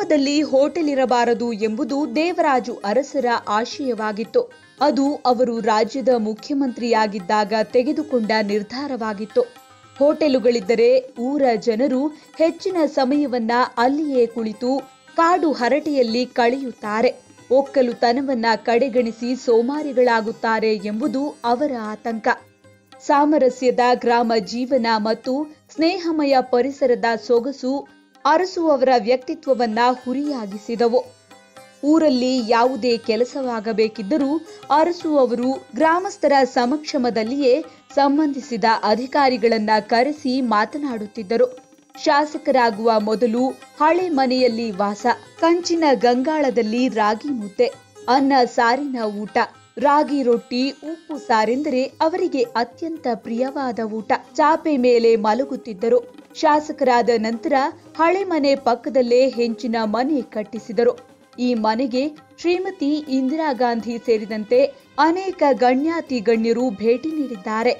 ಗ್ರಾಮದಲ್ಲಿ ಹೋಟೆಲ್ ಇರಬಾರದು ಎಂಬುದು ದೇವರಾಜು ಅರಸರ ಆಶಯವಾಗಿತ್ತು. ಅದು ಅವರು ರಾಜ್ಯದ ಮುಖ್ಯಮಂತ್ರಿಯಾಗಿದ್ದಾಗ ತೆಗೆದುಕೊಂಡ ನಿರ್ಧಾರವಾಗಿತ್ತು. ಹೋಟೆಲುಗಳಿದ್ದರೆ ಊರ ಜನರು ಹೆಚ್ಚಿನ ಸಮಯವನ್ನ ಅಲ್ಲಿಯೇ ಕುಳಿತು ಕಾಡು ಹರಟೆಯಲ್ಲಿ ಕಳೆಯುತ್ತಾರೆ, ಒಕ್ಕಲುತನವನ್ನ ಕಡೆಗಣಿಸಿ ಸೋಮಾರಿಗಳಾಗುತ್ತಾರೆ ಎಂಬುದು ಅವರ ಆತಂಕ. ಸಾಮರಸ್ಯದ ಗ್ರಾಮ ಜೀವನ ಮತ್ತು ಸ್ನೇಹಮಯ ಪರಿಸರದ ಸೊಗಸು ಅರಸು ಅವರ ವ್ಯಕ್ತಿತ್ವವನ್ನ ಹುರಿಯಾಗಿಸಿದವು. ಊರಲ್ಲಿ ಯಾವುದೇ ಕೆಲಸವಾಗಬೇಕಿದ್ದರೂ ಅರಸು ಅವರು ಗ್ರಾಮಸ್ಥರ ಸಮಕ್ಷಮದಲ್ಲಿಯೇ ಸಂಬಂಧಿಸಿದ ಅಧಿಕಾರಿಗಳನ್ನ ಕರೆಸಿ ಮಾತನಾಡುತ್ತಿದ್ದರು. ಶಾಸಕರಾಗುವ ಮೊದಲು ಹಳೆ ಮನೆಯಲ್ಲಿ ವಾಸ, ಕಂಚಿನ ಗಂಗಾಳದಲ್ಲಿ ರಾಗಿ ಮುದ್ದೆ, ಅನ್ನ ಸಾರಿನ ಊಟ, ರಾಗಿ ರೊಟ್ಟಿ, ಉಪ್ಪು ಸಾರೆಂದರೆ ಅವರಿಗೆ ಅತ್ಯಂತ ಪ್ರಿಯವಾದ ಊಟ. ಚಾಪೆ ಮೇಲೆ ಮಲಗುತ್ತಿದ್ದರು. ಶಾಸಕರಾದ ನಂತರ ಹಳೆ ಮನೆ ಪಕ್ಕದಲ್ಲೇ ಹೆಂಚಿನ ಮನೆ ಕಟ್ಟಿಸಿದರು. ಈ ಮನೆಗೆ ಶ್ರೀಮತಿ ಇಂದಿರಾ ಗಾಂಧಿ ಸೇರಿದಂತೆ ಅನೇಕ ಗಣ್ಯಾತಿ ಗಣ್ಯರು ಭೇಟಿ ನೀಡಿದ್ದಾರೆ.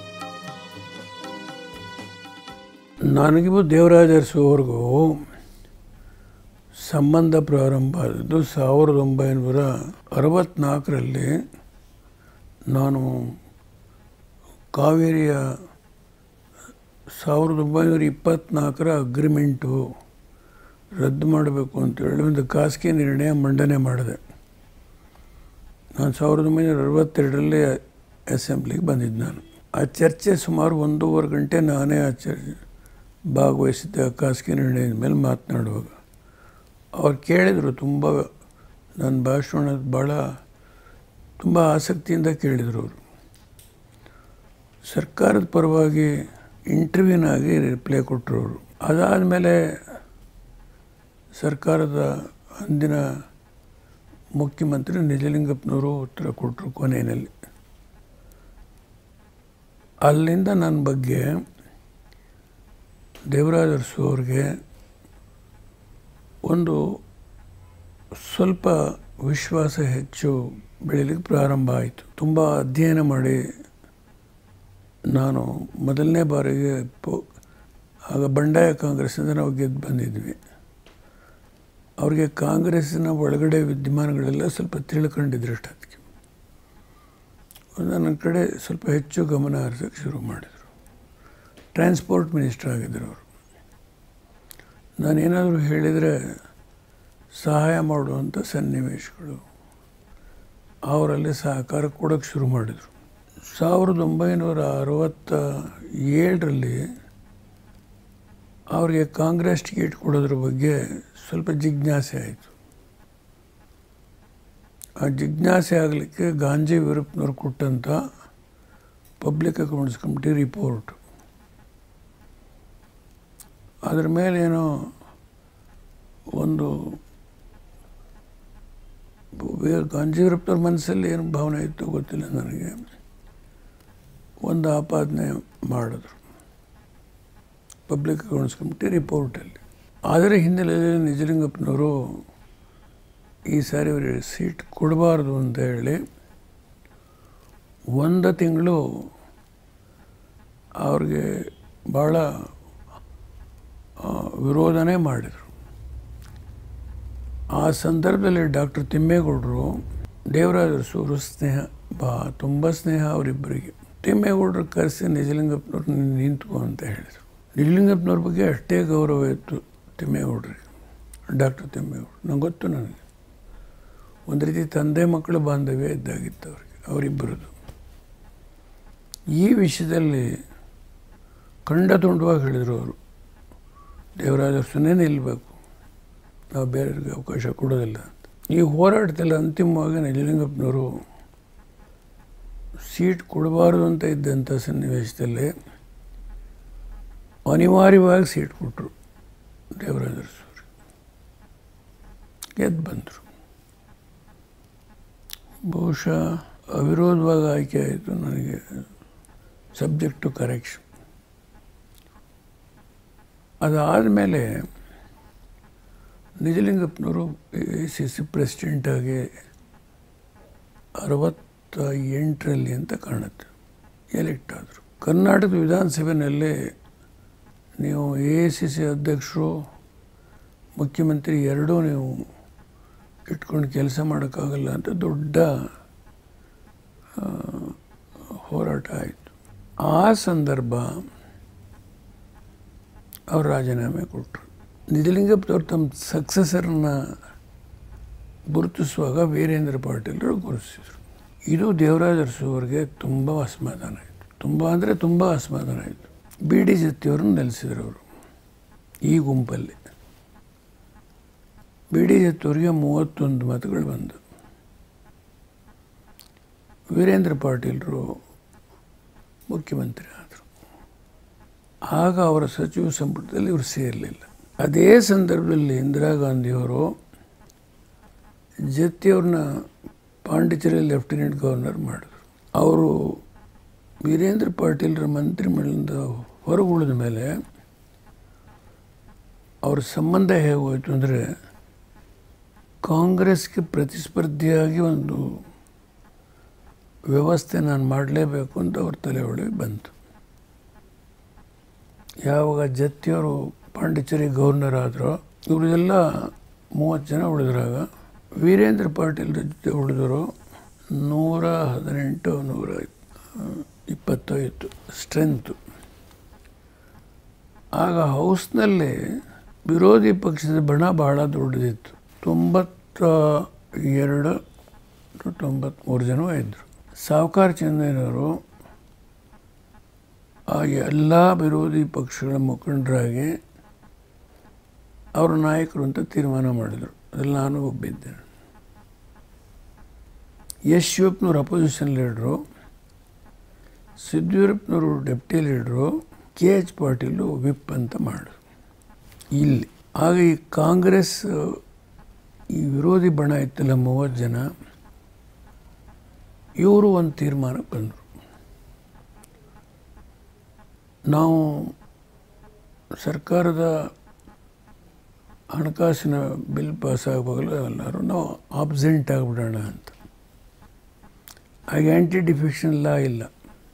ನನಗೂ ದೇವರಾಜ ಅರಸುವರೆಗೂ ಸಂಬಂಧ ಪ್ರಾರಂಭ ಆದದ್ದು 1964ರಲ್ಲಿ. ನಾನು ಕಾವೇರಿಯ 1924ರ ಅಗ್ರಿಮೆಂಟು ರದ್ದು ಮಾಡಬೇಕು ಅಂತೇಳಿ ಒಂದು ಖಾಸಗಿ ನಿರ್ಣಯ ಮಂಡನೆ ಮಾಡಿದೆ. ನಾನು 1962ರಲ್ಲಿ ಅಸೆಂಬ್ಲಿಗೆ ಬಂದಿದ್ದೆ. ಆ ಚರ್ಚೆ ಸುಮಾರು 1.5 ಗಂಟೆ ನಾನೇ ಆ ಚರ್ಚೆ ಭಾಗವಹಿಸಿದ್ದೆ. ಆ ಖಾಸಗಿ ನಿರ್ಣಯದ ಮೇಲೆ ಮಾತನಾಡುವಾಗ ಅವ್ರು ಕೇಳಿದರು, ತುಂಬ ನನ್ನ ಭಾಷಣ ತುಂಬ ಆಸಕ್ತಿಯಿಂದ ಕೇಳಿದರು. ಅವರು ಸರ್ಕಾರದ ಪರವಾಗಿ ಇಂಟರ್ವ್ಯೂನಾಗಿ ರಿಪ್ಲೈ ಕೊಟ್ಟರು. ಅವರು ಅದಾದಮೇಲೆ ಸರ್ಕಾರದ ಅಂದಿನ ಮುಖ್ಯಮಂತ್ರಿ ನಿಜಲಿಂಗಪ್ಪನವರು ಉತ್ತರ ಕೊಟ್ಟರು ಕೊನೆಯಲ್ಲಿ. ಅಲ್ಲಿಂದ ನನ್ನ ಬಗ್ಗೆ ದೇವರಾಜ ಅರಸು ಅವ್ರಿಗೆ ಒಂದು ಸ್ವಲ್ಪ ವಿಶ್ವಾಸ ಹೆಚ್ಚು ಬೆಳೀಲಿಕ್ಕೆ ಪ್ರಾರಂಭ ಆಯಿತು. ತುಂಬ ಅಧ್ಯಯನ ಮಾಡಿ ನಾನು ಮೊದಲನೇ ಬಾರಿಗೆ ಆಗ ಬಂಡಾಯ ಕಾಂಗ್ರೆಸ್ಸಿಂದ ನಾವು ಗೆದ್ದು ಬಂದಿದ್ವಿ. ಅವ್ರಿಗೆ ಕಾಂಗ್ರೆಸ್ಸಿನ ಒಳಗಡೆ ವಿದ್ಯಮಾನಗಳೆಲ್ಲ ಸ್ವಲ್ಪ ತಿಳ್ಕೊಂಡಿದ್ರು. ಅಷ್ಟೊತ್ತಿಗೆ ನನ್ನ ಕಡೆ ಸ್ವಲ್ಪ ಹೆಚ್ಚು ಗಮನ ಹರಿಸೋಕ್ಕೆ ಶುರು ಮಾಡಿದರು. ಟ್ರಾನ್ಸ್ಪೋರ್ಟ್ ಮಿನಿಸ್ಟರ್ ಆಗಿದ್ದರು ಅವರು. ನಾನೇನಾದರೂ ಹೇಳಿದರೆ ಸಹಾಯ ಮಾಡುವಂಥ ಸನ್ನಿವೇಶಗಳು ಅವರಲ್ಲಿ ಸಹಕಾರ ಕೊಡೋಕ್ಕೆ ಶುರು ಮಾಡಿದರು. 1967ರಲ್ಲಿ ಅವರಿಗೆ ಕಾಂಗ್ರೆಸ್ ಟಿಕೆಟ್ ಕೊಡೋದ್ರ ಬಗ್ಗೆ ಸ್ವಲ್ಪ ಜಿಜ್ಞಾಸೆ ಆಯಿತು. ಆ ಜಿಜ್ಞಾಸೆ ಆಗಲಿಕ್ಕೆ ಗಾಂಜಿ ವೀರಪ್ಪನವ್ರು ಕೊಟ್ಟಂಥ ಪಬ್ಲಿಕ್ ಅಕೌಂಟ್ಸ್ ಕಮಿಟಿ ರಿಪೋರ್ಟ್, ಅದರ ಮೇಲೇನೋ ಒಂದು ಗಾಂಜಿ ವೀರಪ್ಪನವ್ರ ಮನಸ್ಸಲ್ಲಿ ಏನು ಭಾವನೆ ಇತ್ತು ಗೊತ್ತಿಲ್ಲ ನನಗೆ. ಒಂದು ಆಪಾದನೆ ಮಾಡಿದ್ರು ಪಬ್ಲಿಕ್ ಅಕೌಂಟ್ಸ್ ಕಮಿಟಿ ರಿಪೋರ್ಟಲ್ಲಿ. ಅದರ ಹಿನ್ನೆಲೆಯಲ್ಲಿ ನಿಜಲಿಂಗಪ್ಪನವರು ಈ ಸಾರಿ ಅವರಿಗೆ ಸೀಟ್ ಕೊಡಬಾರ್ದು ಅಂತ ಹೇಳಿ 1 ತಿಂಗಳು ಅವ್ರಿಗೆ ಭಾಳ ವಿರೋಧನೇ ಮಾಡಿದರು. ಆ ಸಂದರ್ಭದಲ್ಲಿ ಡಾಕ್ಟರ್ ತಿಮ್ಮೇಗೌಡರು ದೇವರಾಜ ಅರಸು ತುಂಬ ಸ್ನೇಹ ಅವರಿಬ್ಬರಿಗೆ. ತಿಮ್ಮೇಗೌಡರು ಕರೆಸಿ ನಿಜಲಿಂಗಪ್ಪನವ್ರು ನಿಂತ್ಕೊ ಅಂತ ಹೇಳಿದರು. ನಿಜಲಿಂಗಪ್ಪನವ್ರ ಬಗ್ಗೆ ಅಷ್ಟೇ ಗೌರವ ಇತ್ತು ತಿಮ್ಮೇಗೌಡರಿಗೆ. ಡಾಕ್ಟರ್ ತಿಮ್ಮೇಗೌಡರು ನಂಗೆ ಗೊತ್ತು, ನನಗೆ ಒಂದು ರೀತಿ ತಂದೆ ಮಕ್ಕಳು ಬಾಂಧವ್ಯ ಇದ್ದಾಗಿತ್ತು ಅವರಿಬ್ಬರದು. ಈ ವಿಷಯದಲ್ಲಿ ಖಂಡತುಂಡವಾಗಿ ಹೇಳಿದರು ಅವರು, ದೇವರಾಜ ಅರಸುನೇ ನಿಲ್ಲಬೇಕು, ನಾವು ಬೇರೆಯವ್ರಿಗೆ ಅವಕಾಶ ಕೊಡೋದಿಲ್ಲ ಅಂತ. ಈ ಹೋರಾಟದಲ್ಲಿ ಅಂತಿಮವಾಗಿ ನಿಜಲಿಂಗಪ್ಪನವರು ಸೀಟ್ ಕೊಡಬಾರ್ದು ಅಂತ ಇದ್ದಂಥ ಸನ್ನಿವೇಶದಲ್ಲಿ ಅನಿವಾರ್ಯವಾಗಿ ಸೀಟ್ ಕೊಟ್ಟರು ದೇವರಾಜ ಅರಸು. ಗೆದ್ದು ಬಂದರು. ಬಹುಶಃ ಅವಿರೋಧವಾಗಿ ಆಯ್ಕೆ ಆಯಿತು ನನಗೆ, ಸಬ್ಜೆಕ್ಟ್ ಟು ಕರೆಕ್ಷನ್. ಅದಾದಮೇಲೆ ನಿಜಲಿಂಗಪ್ಪನವರು ACC ಪ್ರೆಸಿಡೆಂಟಾಗಿ 68ರಲ್ಲಿ ಅಂತ ಕಾಣುತ್ತೆ ಎಲೆಕ್ಟ್ ಆದರು. ಕರ್ನಾಟಕದ ವಿಧಾನಸಭೆಯಲ್ಲಿ ನೀವು ACC ಅಧ್ಯಕ್ಷರು ಮುಖ್ಯಮಂತ್ರಿ ಎರಡೂ ನೀವು ಇಟ್ಕೊಂಡು ಕೆಲಸ ಮಾಡೋಕ್ಕಾಗಲ್ಲ ಅಂತ ದೊಡ್ಡ ಹೋರಾಟ ಆಯಿತು. ಆ ಸಂದರ್ಭ ಅವರು ರಾಜೀನಾಮೆ ಕೊಟ್ಟರು. ನಿಜಲಿಂಗಪ್ಪನವ್ರು ತಮ್ಮ ಸಕ್ಸಸರನ್ನ ಗುರುತಿಸುವಾಗ ವೀರೇಂದ್ರ ಪಾಟೀಲರು ಗುರುತಿಸಿದರು. ಇದು ದೇವರಾಜ ಅರಸು ಅವರಿಗೆ ತುಂಬ ಅಸಮಾಧಾನ ಆಯಿತು. ತುಂಬ ಅಸಮಾಧಾನ ಆಯಿತು. ಬಿ ಡಿ ಜತ್ತಿಯವ್ರನ್ನ ನೆಲೆಸಿದ್ರು ಅವರು ಈ ಗುಂಪಲ್ಲಿ. ಬಿ ಡಿ ಜತ್ತಿಯವ್ರಿಗೆ 31 ಮತಗಳು ಬಂದು. ವೀರೇಂದ್ರ ಪಾಟೀಲರು ಮುಖ್ಯಮಂತ್ರಿ ಆದರು. ಆಗ ಅವರ ಸಚಿವ ಸಂಪುಟದಲ್ಲಿ ಇವರು ಸೇರಲಿಲ್ಲ. ಅದೇ ಸಂದರ್ಭದಲ್ಲಿ ಇಂದಿರಾ ಗಾಂಧಿಯವರು ಜತ್ತಿಯವ್ರನ್ನ ಪಾಂಡಿಚೇರಿ ಲೆಫ್ಟಿನೆಂಟ್ ಗವರ್ನರ್ ಮಾಡಿದ್ರು. ಅವರು ವೀರೇಂದ್ರ ಪಾಟೀಲರ ಮಂತ್ರಿಮಂಡಲದಿಂದ ಹೊರಗುಳಿದ ಮೇಲೆ ಅವ್ರ ಸಂಬಂಧ ಹೇಗೋಯ್ತು ಅಂದರೆ ಕಾಂಗ್ರೆಸ್ಗೆ ಪ್ರತಿಸ್ಪರ್ಧಿಯಾಗಿ ಒಂದು ವ್ಯವಸ್ಥೆ ನಾನು ಮಾಡಲೇಬೇಕು ಅಂತ ಅವ್ರ ತಲೆ ಒಳಗೆ ಬಂತು. ಯಾವಾಗ ಜತ್ತಿಯವರು ಪಾಂಡಿಚೇರಿ ಗವರ್ನರ್ ಆದರೂ ಇವರಿಗೆಲ್ಲ 30 ಜನ ಉಳಿದ್ರಾಗ ವೀರೇಂದ್ರ ಪಾಟೀಲ್ ಜೊತೆ ಉಳಿದರು 118 125 ಸ್ಟ್ರೆಂತು. ಆಗ ಹೌಸ್ನಲ್ಲಿ ವಿರೋಧಿ ಪಕ್ಷದ ಬಣ ಬಹಳ ದೊಡ್ಡದಿತ್ತು. 92 93 ಜನ ಇದ್ದರು. ಸಾವ್ಕಾರ್ ಚೆನ್ನೈನವರು ಆ ಎಲ್ಲ ವಿರೋಧಿ ಪಕ್ಷಗಳ ಮುಖಂಡರಾಗಿ ಅವರ ನಾಯಕರು ಅಂತ ತೀರ್ಮಾನ ಮಾಡಿದರು. ಅದ್ರಲ್ಲಿ ನಾನು ಒಬ್ಬಿದ್ದೇನೆ. ಎಸ್ ಶಿವಪ್ಪನವರು ಅಪೋಸಿಷನ್ ಲೀಡ್ರು, ಸಿದ್ದೂರಪ್ಪನವರು deputy leader, K H Patil whip ಅಂತ ಮಾಡಿದ್ರು ಇಲ್ಲಿ. ಆಗ ಈ ಕಾಂಗ್ರೆಸ್ ಈ ವಿರೋಧಿ ಬಣ ಇತ್ತಲ್ಲ 30 ಜನ, ಇವರು ಒಂದು ತೀರ್ಮಾನಕ್ಕೆ ಬಂದರು. ನಾವು ಸರ್ಕಾರದ ಹಣಕಾಸಿನ ಬಿಲ್ ಪಾಸ್ ಆಗುವಾಗಲೂ ಎಲ್ಲರೂ ನಾವು ಆಬ್ಸೆಂಟ್ ಆಗಿಬಿಡೋಣ ಅಂತ. ಆಗ ಆ್ಯಂಟಿ ಡಿಫೆಕ್ಷನ್ ಲಾ ಇಲ್ಲ,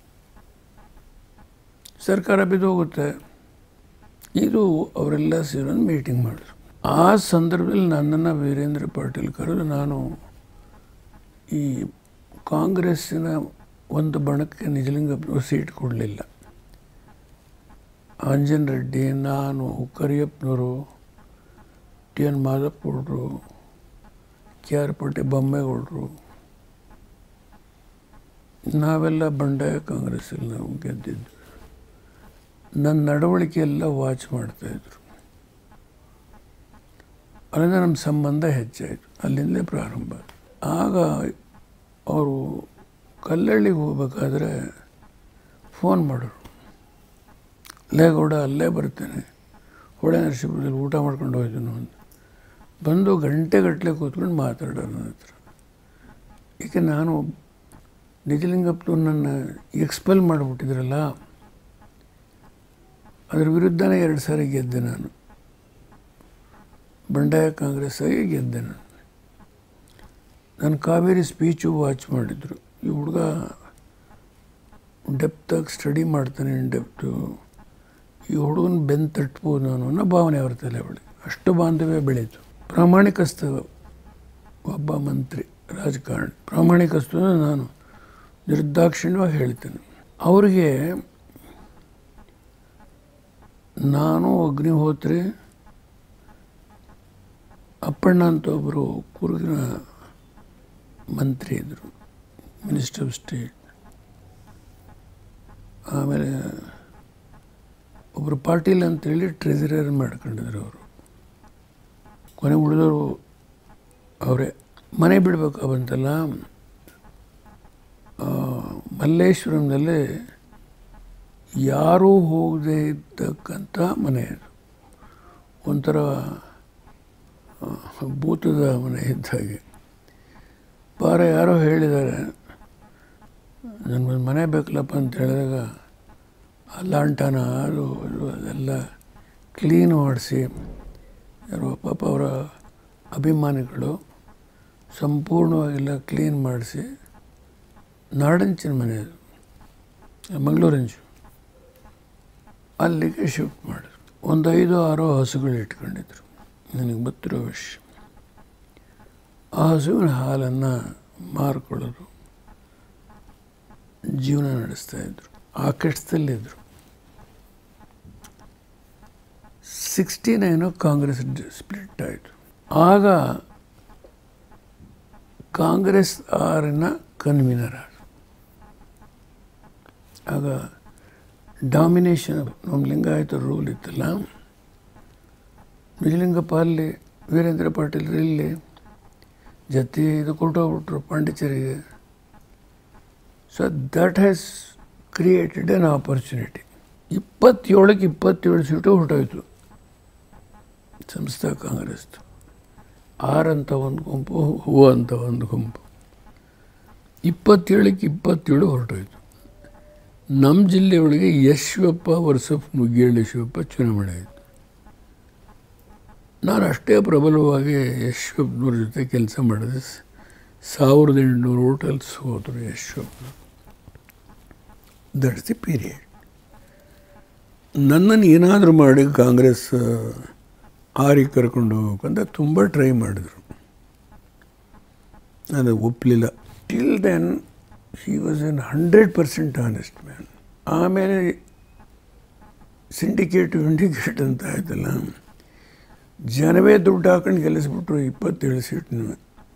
ಸರ್ಕಾರ ಬಿದ್ದೋಗುತ್ತೆ. ಇದು ಅವರೆಲ್ಲ ಸೇರಿ ಮೀಟಿಂಗ್ ಮಾಡಿದ್ರು. ಆ ಸಂದರ್ಭದಲ್ಲಿ ನನ್ನನ್ನು ವೀರೇಂದ್ರ ಪಾಟೀಲ್ ಕರೆದು, ನಾನು ಈ ಕಾಂಗ್ರೆಸ್ಸಿನ ಒಂದು ಬಣಕ್ಕೆ ನಿಜಲಿಂಗಪ್ಪನವರು ಸೀಟ್ ಕೊಡಲಿಲ್ಲ. ಅಂಜನ್ ರೆಡ್ಡಿ, ನಾನು, ಕರಿಯಪ್ಪನವರು, ಟಿ ಎನ್ ಮಾದಪ್ಪಗೌಡರು, ಕೆ ಆರ್ ಪಟ್ಟೆ ಬೊಮ್ಮೇಗೌಡರು, ನಾವೆಲ್ಲ ಬಂಡಾಯ ಕಾಂಗ್ರೆಸ್ಸಲ್ಲಿ ನಾವು ಗೆದ್ದಿದ್ದು. ನನ್ನ ನಡವಳಿಕೆ ಎಲ್ಲ ವಾಚ್ ಮಾಡ್ತಾಯಿದ್ರು. ಅಲ್ಲಿಂದ ನಮ್ಮ ಸಂಬಂಧ ಹೆಚ್ಚಾಯಿತು. ಅಲ್ಲಿಂದಲೇ ಪ್ರಾರಂಭ. ಆಗ ಅವರು ಕಲ್ಲಳ್ಳಿಗೆ ಹೋಗ್ಬೇಕಾದ್ರೆ ಫೋನ್ ಮಾಡೋರು, ಲೇಗೌಡ ಅಲ್ಲೇ ಬರ್ತೇನೆ, ಹೊಳೆ ನರಸೀಪುರದಲ್ಲಿ ಊಟ ಮಾಡ್ಕೊಂಡು ಹೋಯ್ತು ಅಂತ. ಬಂದು ಗಂಟೆಗಟ್ಟಲೆ ಕೂತ್ಕೊಂಡು ಮಾತಾಡೋರು ನನ್ನ ಹತ್ರ. ಏಕೆ ನಾನು ನಿಜಲಿಂಗಪ್ಪನವ್ರು ನನ್ನ ಎಕ್ಸ್ಪೆಲ್ ಮಾಡಿಬಿಟ್ಟಿದ್ರಲ್ಲ, ಅದರ ವಿರುದ್ಧನೇ 2 ಸಾರಿ ಗೆದ್ದೆ. ನಾನು ಬಂಡಾಯ ಕಾಂಗ್ರೆಸ್ ಆಗಿ ಗೆದ್ದೆ. ನಾನು ಕಾವೇರಿ ಸ್ಪೀಚು ವಾಚ್ ಮಾಡಿದ್ರು. ಈ ಹುಡುಗ ಡೆಪ್ತಾಗಿ ಸ್ಟಡಿ ಮಾಡ್ತಾನೆ, ಇನ್ ಡೆಪ್ತು. ಈ ಹುಡುಗನ ಬೆನ್ನು ತಟ್ಬೋದು ನಾನು ಅನ್ನೋ ಭಾವನೆ ಅವ್ರ ತಲೆ ಒಳಗೆ. ಅಷ್ಟು ಬಾಂಧವ್ಯ ಬೆಳೀತು. ಪ್ರಾಮಾಣಿಕಸ್ಥ ಒಬ್ಬ ಮಂತ್ರಿ, ರಾಜಕಾರಣಿ. ಪ್ರಾಮಾಣಿಕಸ್ಥ ನಾನು ನಿರ್ದಾಕ್ಷಿಣ್ಯವಾಗಿ ಹೇಳ್ತೇನೆ. ಅವ್ರಿಗೆ ನಾನು, ಅಗ್ನಿಹೋತ್ರಿ, ಅಪ್ಪಣ್ಣ ಅಂತ ಒಬ್ಬರು ಕೂರ್ಗಿನ ಮಂತ್ರಿ ಇದ್ದರು, ಮಿನಿಸ್ಟರ್ ಆಫ್ ಸ್ಟೇಟ್. ಆಮೇಲೆ ಒಬ್ಬರು ಪಾಟೀಲ್ ಅಂತೇಳಿ ಟ್ರೆಜರರ್ ಮಾಡ್ಕೊಂಡಿದ್ರು ಅವರು. ಕೊನೆ ಉಳಿದವರು ಅವರೇ. ಮನೆ ಬಿಡಬೇಕು ಬಂತಲ್ಲ, ಮಲ್ಲೇಶ್ವರಂದಲ್ಲಿ ಯಾರೂ ಹೋಗದೇ ಇದ್ದಕ್ಕಂಥ ಮನೆ ಅದು. ಒಂಥರ ಭೂತದ ಮನೆ ಇದ್ದಾಗೆ. ಪಾರ ಯಾರೋ ಹೇಳಿದ್ದಾರೆ, ನನಗೊಂದು ಮನೆ ಬೇಕಲ್ಲಪ್ಪ ಅಂತ ಹೇಳಿದಾಗ ಅಲ್ಲಾಂಟನ ಅದು ಅದೆಲ್ಲ ಕ್ಲೀನ್ ಮಾಡಿಸಿ, ಯಾರೋ ಪಾಪ ಅವರ ಅಭಿಮಾನಿಗಳು ಸಂಪೂರ್ಣವಾಗೆಲ್ಲ ಕ್ಲೀನ್ ಮಾಡಿಸಿ, ನಾಡಂಚಿನ ಮನೆ ಅದು, ಮಂಗಳೂರಂಚು, ಅಲ್ಲಿಗೆ ಶಿಫ್ಟ್ ಮಾಡಿದ್ರು. ಒಂದು 5-6 ಹಸುಗಳು ಇಟ್ಕೊಂಡಿದ್ರು. ನನಗೆ ಗೊತ್ತಿರೋ ವಿಷಯ. ಆ ಹಸುವಿನ ಹಾಲನ್ನು ಮಾರ್ಕೊಳ್ಳೋರು ಜೀವನ ನಡೆಸ್ತಾಯಿದ್ರು. ಆ ಕಷ್ಟದಲ್ಲಿದ್ದರು. 69 ಕಾಂಗ್ರೆಸ್ ಸ್ಪ್ಲಿಟ್ ಆಯಿತು. ಆಗ ಕಾಂಗ್ರೆಸ್ ಕನ್ವೀನರ್ ಆಗ ಡಾಮಿನೇಷನ್ ನಮ್ಮ ಲಿಂಗಾಯತ ರೂಲ್ ಇತ್ತಲ್ಲ, ನಿಜಲಿಂಗಪ್ಪ ಅಲ್ಲಿ, ವೀರೇಂದ್ರ ಪಾಟೀಲ್ ಇಲ್ಲಿ, ಜೊತೆ ಇದು ಕೊಟ್ಟೋಗ್ಬಿಟ್ರು ಪಾಂಡಿಚೇರಿಗೆ. So that has created an opportunity. 27ಕ್ಕೆ 27 ಸೀಟು ಹೊರಟೋಯ್ತು ಸಂಸ್ಥಾ ಕಾಂಗ್ರೆಸ್ದು. 6 ಅಂತ ಒಂದು ಗುಂಪು, ಹೂವು ಅಂತ ಒಂದು ಗುಂಪು. 27ಕ್ಕೆ 27 ಹೊರಟೋಯ್ತು. ನಮ್ಮ ಜಿಲ್ಲೆಯೊಳಗೆ ಯಶ್ವಪ್ಪ ವರ್ಸಫ್ ಮುಗಿಯಳ್ಳಿ ಶಿವಪ್ಪ ಚುನಾವಣೆ ಆಯಿತು. ನಾನು ಅಷ್ಟೇ ಪ್ರಬಲವಾಗಿ ಯಶ್ವಪ್ನವ್ರ ಜೊತೆ ಕೆಲಸ ಮಾಡಿದೆ. 1800 ಹೋಟೆಲ್ಸ್ ಹೋದರು ಯಶ್ವಪ್ನ. That's the period. ನನ್ನನ್ನು ಏನಾದರೂ ಮಾಡಿ ಕಾಂಗ್ರೆಸ್ ಆರಿಗೆ ಕರ್ಕೊಂಡು ಹೋಗ್ಬೇಕಂತ ತುಂಬ ಟ್ರೈ ಮಾಡಿದರು. ಅದು ಒಪ್ಪಲಿಲ್ಲ. Till then he was an 100% honest man. ಆಮೇಲೆ ಸಿಂಡಿಕೇಟ್ ಅಂತ ಆಯ್ತಲ್ಲ, ಜನವೇ ದುಡ್ಡು ಹಾಕೊಂಡು ಗೆಲ್ಲಿಸ್ಬಿಟ್ರು 27 ಸೀಟ್ನ.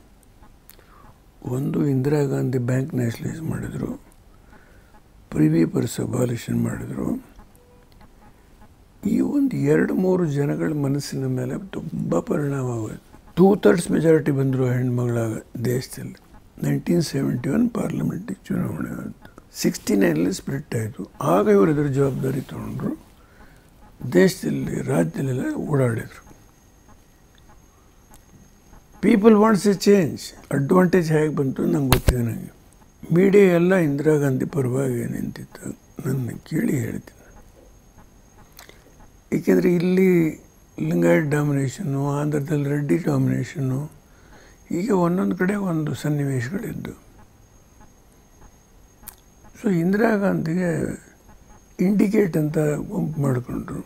ಒಂದು ಇಂದಿರಾ ಗಾಂಧಿ ಬ್ಯಾಂಕ್ ನ್ಯಾಷನಲೈಸ್ ಮಾಡಿದರು, ಪ್ರಿವಿ ಪರ್ಸ್ ಅಬಾಲಿಷನ್ ಮಾಡಿದರು. ಈ ಒಂದು 2-3 ಜನಗಳ ಮನಸ್ಸಿನ ಮೇಲೆ ತುಂಬ ಪರಿಣಾಮ ಆಗೋಯ್ತು. 2/3 ಮೆಜಾರಿಟಿ ಬಂದರು ಹೆಣ್ಮಗಳಾಗ ದೇಶದಲ್ಲಿ. 1971 ಪಾರ್ಲಿಮೆಂಟಿಗೆ ಚುನಾವಣೆ ಆಯಿತು. 69 ಸ್ಪ್ಲಿಟ್ ಆಯಿತು. ಆಗ ಇವರು ಇದರ ಜವಾಬ್ದಾರಿ ತೊಗೊಂಡ್ರು. ದೇಶದಲ್ಲಿ, ರಾಜ್ಯದಲ್ಲೆಲ್ಲ ಓಡಾಡಿದರು. People wants a change. Advantage ಹೇಗೆ ಬಂತು ನಂಗೆ ಗೊತ್ತಿದೆ. ನನಗೆ ಮೀಡಿಯಾ ಎಲ್ಲ ಇಂದಿರಾ ಗಾಂಧಿ ಪರವಾಗಿ ನಿಂತಿತ್ತು. ನನ್ನ ಕೇಳಿ ಹೇಳ್ತೀನಿ. ಏಕೆಂದರೆ ಇಲ್ಲಿ ಲಿಂಗಾಯತ್ ಡಾಮಿನೇಷನ್ನು, ಆಂಧ್ರದಲ್ಲಿ ರೆಡ್ಡಿ ಡಾಮಿನೇಷನ್ನು, ಹೀಗೆ ಒಂದೊಂದು ಕಡೆ ಒಂದು ಸನ್ನಿವೇಶಗಳಿದ್ದು. ಸೊ ಇಂದಿರಾ ಗಾಂಧಿಗೆ ಇಂಡಿಕೇಟ್ ಅಂತ ಗುಂಪು ಮಾಡಿಕೊಂಡ್ರು.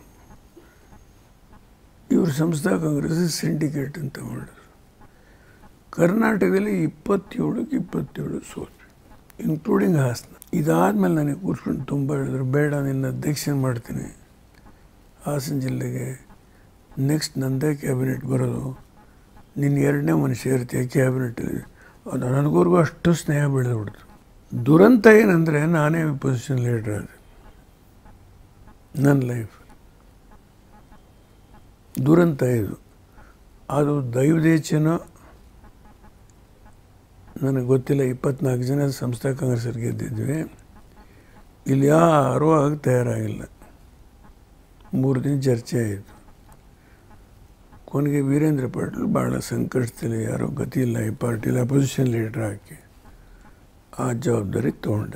ಇವರು ಸಂಸ್ಥಾ ಕಾಂಗ್ರೆಸ್ ಸಿಂಡಿಕೇಟ್ ಅಂತ ಮಾಡಿದ್ರು. ಕರ್ನಾಟಕದಲ್ಲಿ 27ಕ್ಕೆ 27 ಸೋತ್ರು, ಇನ್ಕ್ಲೂಡಿಂಗ್ ಹಾಸನ. ಇದಾದಮೇಲೆ ನನಗೆ ಕೂರ್ಸ್ಕೊಂಡು ತುಂಬ ಹೇಳಿದ್ರು, ಬೇಡ ನಿನ್ನ ಅಧ್ಯಕ್ಷ ಮಾಡ್ತೀನಿ ಹಾಸನ ಜಿಲ್ಲೆಗೆ, ನೆಕ್ಸ್ಟ್ ನಂದೇ ಕ್ಯಾಬಿನೆಟ್ ಬರೋದು, ನಿನ್ನ 2ನೇ ಮನುಷ್ಯ ಇರ್ತೀಯ ಕ್ಯಾಬಿನೆಟಲ್ಲಿ. ಅದು ನನಗೂರ್ಗೂ ಅಷ್ಟು ಸ್ನೇಹ ಬೆಳೆದ್ಬಿಡ್ತು. ದುರಂತ ಏನಂದರೆ ನಾನೇ ಪೊಸಿಷನ್ ಲೀಡರ್ ಆದೆ ನನ್ನ ಲೈಫ್. ದುರಂತ ಇದು. ಅದು ದೈವದೇಚನೋ ನನಗೆ ಗೊತ್ತಿಲ್ಲ. 24 ಜನ ಸಂಸ್ಥಾ ಕಾಂಗ್ರೆಸ್ಸಲ್ಲಿ ಗೆದ್ದಿದ್ವಿ. ಇಲ್ಲಿ ಯಾರೂ ಆಗ ತಯಾರಾಗಿಲ್ಲ. 3 ದಿನ ಚರ್ಚೆ ಆಯಿತು. ಕೊನೆಗೆ ವೀರೇಂದ್ರ ಪಾಟೀಲ್ ಭಾಳ ಸಂಕಷ್ಟದಲ್ಲಿ, ಯಾರೋ ಗತಿ ಇಲ್ಲ ಈ ಪಾರ್ಟಿಲಿ, ಅಪೋಸಿಷನ್ ಲೀಡರ್ ಹಾಕಿ ಆ ಜವಾಬ್ದಾರಿ ತೊಗೊಂಡ.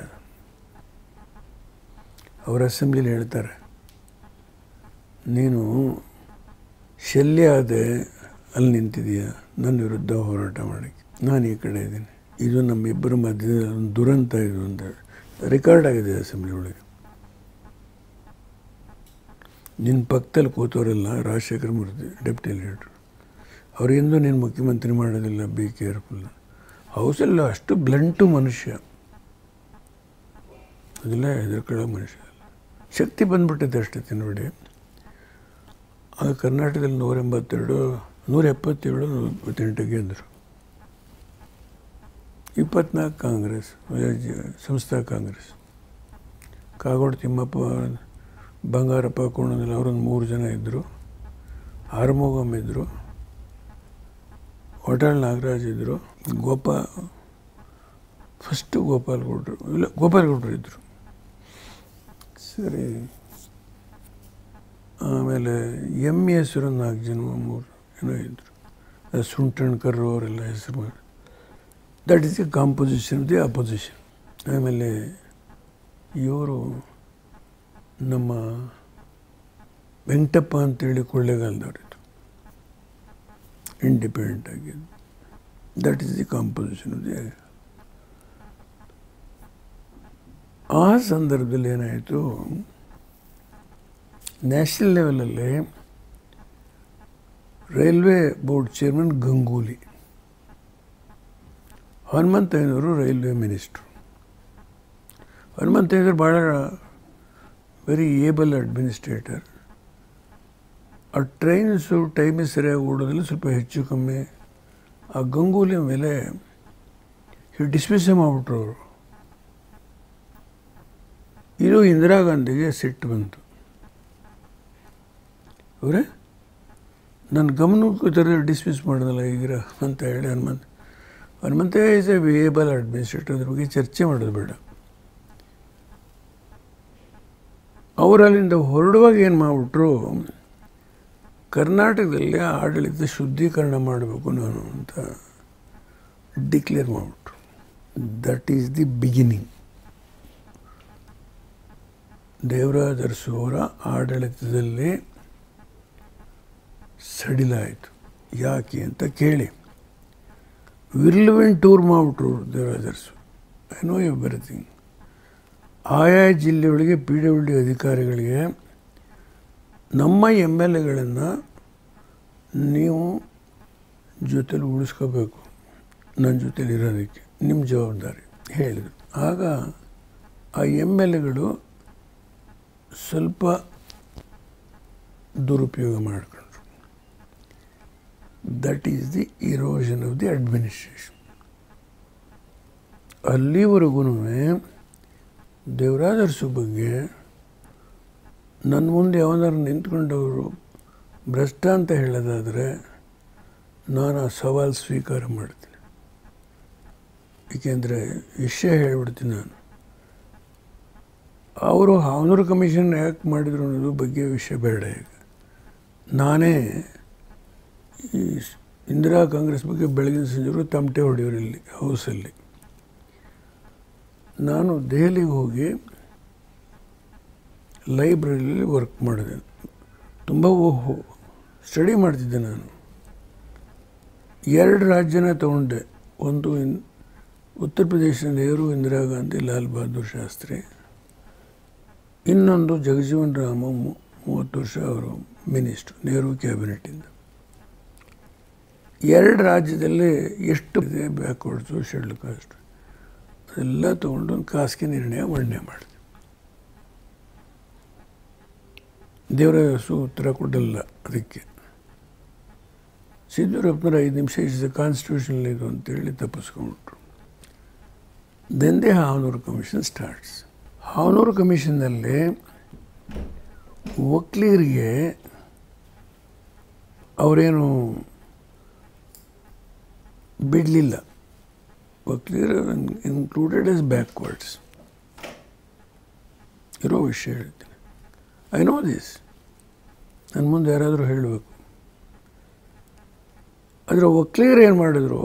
ಅವ್ರ ಅಸೆಂಬ್ಲಿಲಿ ಹೇಳ್ತಾರೆ, ನೀನು ಶಲ್ಯ ಆದೆ ಅಲ್ಲಿ ನಿಂತಿದೀಯ ನನ್ನ ವಿರುದ್ಧ ಹೋರಾಟ ಮಾಡೋಕ್ಕೆ, ನಾನು ಈ ಕಡೆ ಇದ್ದೀನಿ. ಇದು ನಮ್ಮಿಬ್ಬರ ಮಧ್ಯದಲ್ಲಿ ಒಂದು ದುರಂತ ಇದು ಅಂತ ರೆಕಾರ್ಡ್ ಆಗಿದೆ ಅಸೆಂಬ್ಲಿ ಒಳಗೆ. ನಿನ್ನ ಪಕ್ಕದಲ್ಲಿ ಕೂತವರೆಲ್ಲ ರಾಜಶೇಖರ ಮೂರ್ತಿ ಡೆಪ್ಟಿ ಲೀಡ್ರು, ಅವರಿಂದೂ ನೀನು ಮುಖ್ಯಮಂತ್ರಿ ಮಾಡೋದಿಲ್ಲ, ಬಿ ಕೇರ್ಫುಲ್. ಹೌಸಲ್ಲ ಅಷ್ಟು ಬ್ಲಂಟು ಮನುಷ್ಯ, ಅದೆಲ್ಲ ಹೆದರ್ಕೊಳ್ಳೋ ಮನುಷ್ಯ. ಶಕ್ತಿ ಬಂದ್ಬಿಟ್ಟಿದೆ ಅಷ್ಟೇ ನೋಡಿ. ಆಗ ಕರ್ನಾಟಕದಲ್ಲಿ 177 178 ಗೆದ್ದರು. 24 ಕಾಂಗ್ರೆಸ್, ಸಂಸ್ಥಾ ಕಾಂಗ್ರೆಸ್. ಕಾಗೋಡು ತಿಮ್ಮಪ್ಪ, ಬಂಗಾರಪ್ಪ ಕೋಣದಲ್ಲಿ ಅವರೊಂದು 3 ಜನ ಇದ್ದರು. ಆರ್ಮೋಗಮ್ ಇದ್ದರು, ಹೋಟೆಲ್ ನಾಗರಾಜ್ ಇದ್ದರು, ಫಸ್ಟು ಗೋಪಾಲ್ಗೌಡರು ಇದ್ದರು. ಸರಿ, ಆಮೇಲೆ MS 4 ಜನ 3 ಏನೋ ಇದ್ದರು. ಸುಂಟಣ್ಕರ್ ಅವರೆಲ್ಲ ಹೆಸರು ಮಾಡಿ. That is the composition of the opposition. ಆಮೇಲೆ ಇವರು ನಮ್ಮ ವೆಂಕಟಪ್ಪ ಅಂತೇಳಿ ಕೊಳ್ಳೇಗಾಲದವರಿದ್ದು, ಇಂಡಿಪೆಂಡೆಂಟ್ ಆಗಿದ್ದು. That is the composition of the. ಆ ಸಂದರ್ಭದಲ್ಲಿ ಏನಾಯಿತು, ನ್ಯಾಷನಲ್ ಲೆವೆಲಲ್ಲಿ ರೈಲ್ವೆ ಬೋರ್ಡ್ ಚೇರ್ಮನ್ ಗಂಗೂಲಿ, ಹನುಮಂತಯ್ಯನವರು ರೈಲ್ವೆ ಮಿನಿಸ್ಟ್ರು. ಹನುಮಂತಯ್ಯನವರು ಭಾಳ ವೆರಿ ಏಬಲ್ ಅಡ್ಮಿನಿಸ್ಟ್ರೇಟರ್. ಆ ಟ್ರೈನ್ಸು ಟೈಮಿಗೆ ಸರಿಯಾಗಿ ಓಡೋದ್ರಲ್ಲಿ ಸ್ವಲ್ಪ ಹೆಚ್ಚು ಕಮ್ಮಿ. ಆ ಗಂಗೂಲಿ ಮೇಲೆ ಡಿಸ್ಮಿಸ್ಸೇ ಮಾಡಿಬಿಟ್ರು ಅವರು. ಇದು ಇಂದಿರಾ ಗಾಂಧಿಗೆ ಸಿಟ್ಟು ಬಂತು. ಅವರೇ ನನ್ನ ಗಮನಕ್ಕೂ ಥರ ಡಿಸ್ಮಿಸ್ ಮಾಡೋದಲ್ಲ ಈಗ ಅಂತ ಹೇಳಿ Hanumanthaiah is a viable administrator, ಅದ್ರ ಬಗ್ಗೆ ಚರ್ಚೆ ಮಾಡೋದು ಬೇಡ. ಅವರಲ್ಲಿಂದ ಹೊರಡುವಾಗ ಏನು ಮಾಡಿಬಿಟ್ರು, ಕರ್ನಾಟಕದಲ್ಲಿ ಆಡಳಿತ ಶುದ್ಧೀಕರಣ ಮಾಡಬೇಕು ನಾನು ಅಂತ ಡಿಕ್ಲೇರ್ ಮಾಡಿಬಿಟ್ರು. That is the beginning. Devaraja Arasu ಅವರ ಆಡಳಿತದಲ್ಲಿ ಸಡಿಲಾಯಿತು. ಯಾಕೆ ಅಂತ ಕೇಳಿ, ವಿರ್ಲ್ವಿನ್ ಟೂರ್ ಮಾಡಿಬಿಟ್ರು Devaraja Arasu. I know everything. ಆಯಾ ಜಿಲ್ಲೆಗಳಿಗೆ PWD ಅಧಿಕಾರಿಗಳಿಗೆ ನಮ್ಮ MLAಗಳನ್ನು ನೀವು ಜೊತೆಲಿ ಉಳಿಸ್ಕೋಬೇಕು, ನನ್ನ ಜೊತೆಲಿ ಇರೋದಕ್ಕೆ ನಿಮ್ಮ ಜವಾಬ್ದಾರಿ ಹೇಳಿದರು. ಆಗ ಆ MLAಗಳು ಸ್ವಲ್ಪ ದುರುಪಯೋಗ ಮಾಡಿಕೊಂಡ್ರು. That is the erosion of the administration. ಅಲ್ಲಿವರೆಗೂ ದೇವರಾಜ ಅರಸು ಬಗ್ಗೆ ನನ್ನ ಮುಂದೆ ಯಾವನಾರು ನಿಂತ್ಕೊಂಡವರು ಭ್ರಷ್ಟ ಅಂತ ಹೇಳೋದಾದರೆ ನಾನು ಆ ಸವಾಲು ಸ್ವೀಕಾರ ಮಾಡ್ತೀನಿ. ಏಕೆಂದರೆ ವಿಷಯ ಹೇಳ್ಬಿಡ್ತೀನಿ ನಾನು. ಅವರು ಹಾವನೂರು ಕಮಿಷನ್ ಯಾಕೆ ಮಾಡಿದ್ರು ಅನ್ನೋದು ಬಗ್ಗೆ ವಿಷಯ ಬೇಡ. ಈಗ ನಾನೇ ಈ ಇಂದಿರಾ ಕಾಂಗ್ರೆಸ್ ಬಗ್ಗೆ ಬೆಳಗಿನ ಸಂಜೆವರು ತಮಟೆ ಹೊಡೆಯೋರು ಇಲ್ಲಿ ಹೌಸಲ್ಲಿ. ನಾನು ದೆಹಲಿಗೆ ಹೋಗಿ ಲೈಬ್ರರಿಯಲ್ಲಿ ವರ್ಕ್ ಮಾಡಿದೆ. ತುಂಬ ಸ್ಟಡಿ ಮಾಡ್ತಿದ್ದೆ ನಾನು. 2 ರಾಜ್ಯನ ತಗೊಂಡೆ. ಒಂದು ಉತ್ತರ ಪ್ರದೇಶದ ನೆಹರು, ಇಂದಿರಾ ಗಾಂಧಿ, ಲಾಲ್ ಬಹದ್ದೂರ್ ಶಾಸ್ತ್ರಿ. ಇನ್ನೊಂದು ಜಗಜೀವನ್ ರಾಮ, 30 ವರ್ಷ ಅವರು ಮಿನಿಸ್ಟ್ರು ನೆಹರು ಕ್ಯಾಬಿನೆಟ್ಟಿಂದ. 2 ರಾಜ್ಯದಲ್ಲಿ ಎಷ್ಟು ಇದೆ ಬ್ಯಾಕ್ವರ್ಡ್ಸು, ಶೆಡ್ಯೂಲ್ ಕಾಸ್ಟ್ ಅದೆಲ್ಲ ತೊಗೊಂಡು ಒಂದು ಖಾಸಗಿ ನಿರ್ಣಯ ಮಂಡನೆ ಮಾಡಿದೆ. ದೇವರಾಜ ಅರಸು ಉತ್ತರ ಕೊಡಲ್ಲ ಅದಕ್ಕೆ. ಸಿದ್ದರಾಮಯ್ಯನವರು 5 ನಿಮಿಷ ಇಸ್ ಕಾನ್ಸ್ಟಿಟ್ಯೂಷನಲ್ ಇದು ಅಂತೇಳಿ ತಪ್ಪಿಸ್ಕೊಂಡ್ಬಿಟ್ರು. Then they Havanur commission starts. Havanur ಕಮಿಷನ್ನಲ್ಲಿ ವಕೀಲರಿಗೆ ಅವರೇನು ಬಿಡಲಿಲ್ಲ. ವಕೀಲರು ಇನ್ಕ್ಲೂಡೆಡ್ ಎಸ್ ಬ್ಯಾಕ್ವರ್ಡ್ಸ್ ಇರೋ ವಿಷಯ ಹೇಳ್ತೀನಿ. I know this. ನನ್ನ ಮುಂದೆ ಯಾರಾದರೂ ಹೇಳಬೇಕು. ಅದರ ವಕೀಲರು ಏನು ಮಾಡಿದ್ರು,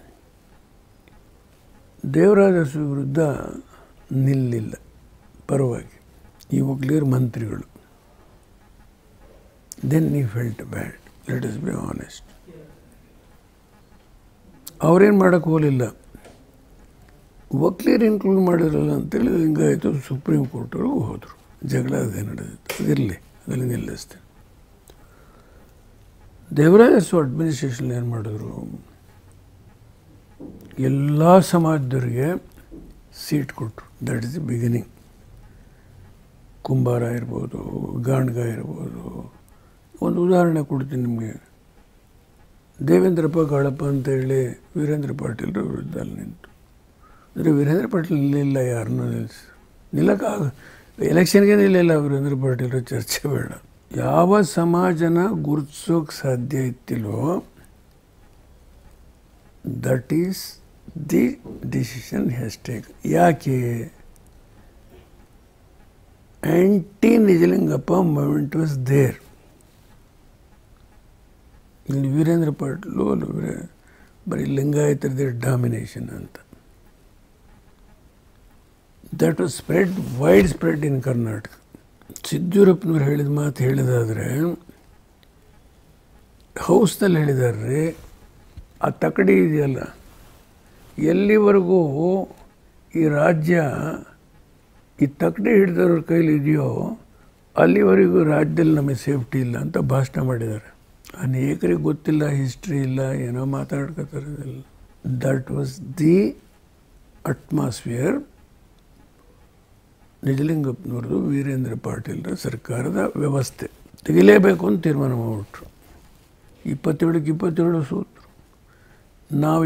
ದೇವರಾಜ ಅರಸು ವಿರುದ್ಧ ನಿಲ್ಲಿಲ್ಲ ಪರವಾಗಿ. ಈ ವಕೀಲರು ಮಂತ್ರಿಗಳು. Then he felt bad, let us be honest. ಅವರೇನು ಮಾಡೋಕ್ಕೆ ಹೋಗಲಿಲ್ಲ. ವಕೀಲರು ಇನ್ಕ್ಲೂಡ್ ಮಾಡಿರಲ್ಲ ಅಂತೇಳಿ ಹಿಂಗಾಯಿತು. ಸುಪ್ರೀಂ ಕೋರ್ಟ್ವರೆಗೂ ಹೋದರು. ಜಗಳ ಅದೇ ನಡೆದಿತ್ತು. ಅದಿರಲಿ, ಅದರಲ್ಲಿ ನಿಲ್ಲಿಸ್ತೇನೆ. ದೇವರಾಜ ಅರಸು ಅಡ್ಮಿನಿಸ್ಟ್ರೇಷನ್ ಏನು ಮಾಡಿದ್ರು, ಎಲ್ಲ ಸಮಾಜದವರಿಗೆ ಸೀಟ್ ಕೊಟ್ಟರು. That is the beginning. ಕುಂಬಾರ ಇರ್ಬೋದು, ಗಾಣ್ಗ ಇರ್ಬೋದು. ಒಂದು ಉದಾಹರಣೆ ಕೊಡ್ತೀನಿ ನಿಮಗೆ. ದೇವೇಂದ್ರಪ್ಪ ಕಾಳಪ್ಪ ಅಂತೇಳಿ ವೀರೇಂದ್ರ ಪಾಟೀಲರ ವಿರುದ್ಧ ಅಲ್ಲಿ ನಿಂತು. ಅಂದರೆ ವೀರೇಂದ್ರ ಪಾಟೀಲ್ ನಿಲ್ಲಿಲ್ಲ, ಯಾರನ್ನೂ ನಿಲ್ಲಕ್ಕಾಗ ಎಲೆಕ್ಷನ್ಗೆ ನಿಲ್ಲಿಲ್ಲ ವೀರೇಂದ್ರ ಪಾಟೀಲರ. ಚರ್ಚೆ ಬೇಡ. ಯಾವ ಸಮಾಜನ ಗುರುತಿಸೋಕೆ ಸಾಧ್ಯ ಇತ್ತಿಲ್ವೋ that is the decision has take. ಯಾಕೆ anti Nijalingappa movement was there. ಇಲ್ಲಿ ವೀರೇಂದ್ರ ಪಾಟೀಲು ಬರೀ ಲಿಂಗಾಯತರದೇ ಡಾಮಿನೇಷನ್ ಅಂತ. That was spread, wide spread in Karnataka. ಸಿದ್ದೂರಪ್ಪನವ್ರು ಹೇಳಿದ ಮಾತು ಹೇಳಿದಾದರೆ ಹೌಸ್ನಲ್ಲಿ ಹೇಳಿದಾರ್ರಿ. ಆ ತಕಡಿ ಇದೆಯಲ್ಲ, ಎಲ್ಲಿವರೆಗೂ ಈ ರಾಜ್ಯ ಈ ತಕಡಿ ಹಿಡಿದವ್ರ ಕೈಲಿ ಇದೆಯೋ ಅಲ್ಲಿವರೆಗೂ ರಾಜ್ಯದಲ್ಲಿ ನಮಗೆ ಸೇಫ್ಟಿ ಇಲ್ಲ ಅಂತ ಭಾಷಣ ಮಾಡಿದ್ದಾರೆ. ಅನೇಕರಿಗೆ ಗೊತ್ತಿಲ್ಲ, ಹಿಸ್ಟ್ರಿ ಇಲ್ಲ, ಏನೋ ಮಾತಾಡ್ಕೋತಾರೆ. That was the atmosphere. ನಿಜಲಿಂಗಪ್ಪನವ್ರದ್ದು, ವೀರೇಂದ್ರ ಪಾಟೀಲ್ರ ಸರ್ಕಾರದ ವ್ಯವಸ್ಥೆ ತೆಗಿಲೇಬೇಕು ಅಂತ ತೀರ್ಮಾನ ಮಾಡಿಬಿಟ್ರು. 27ಕ್ಕೆ 27 ಸೋತರು. ನಾವು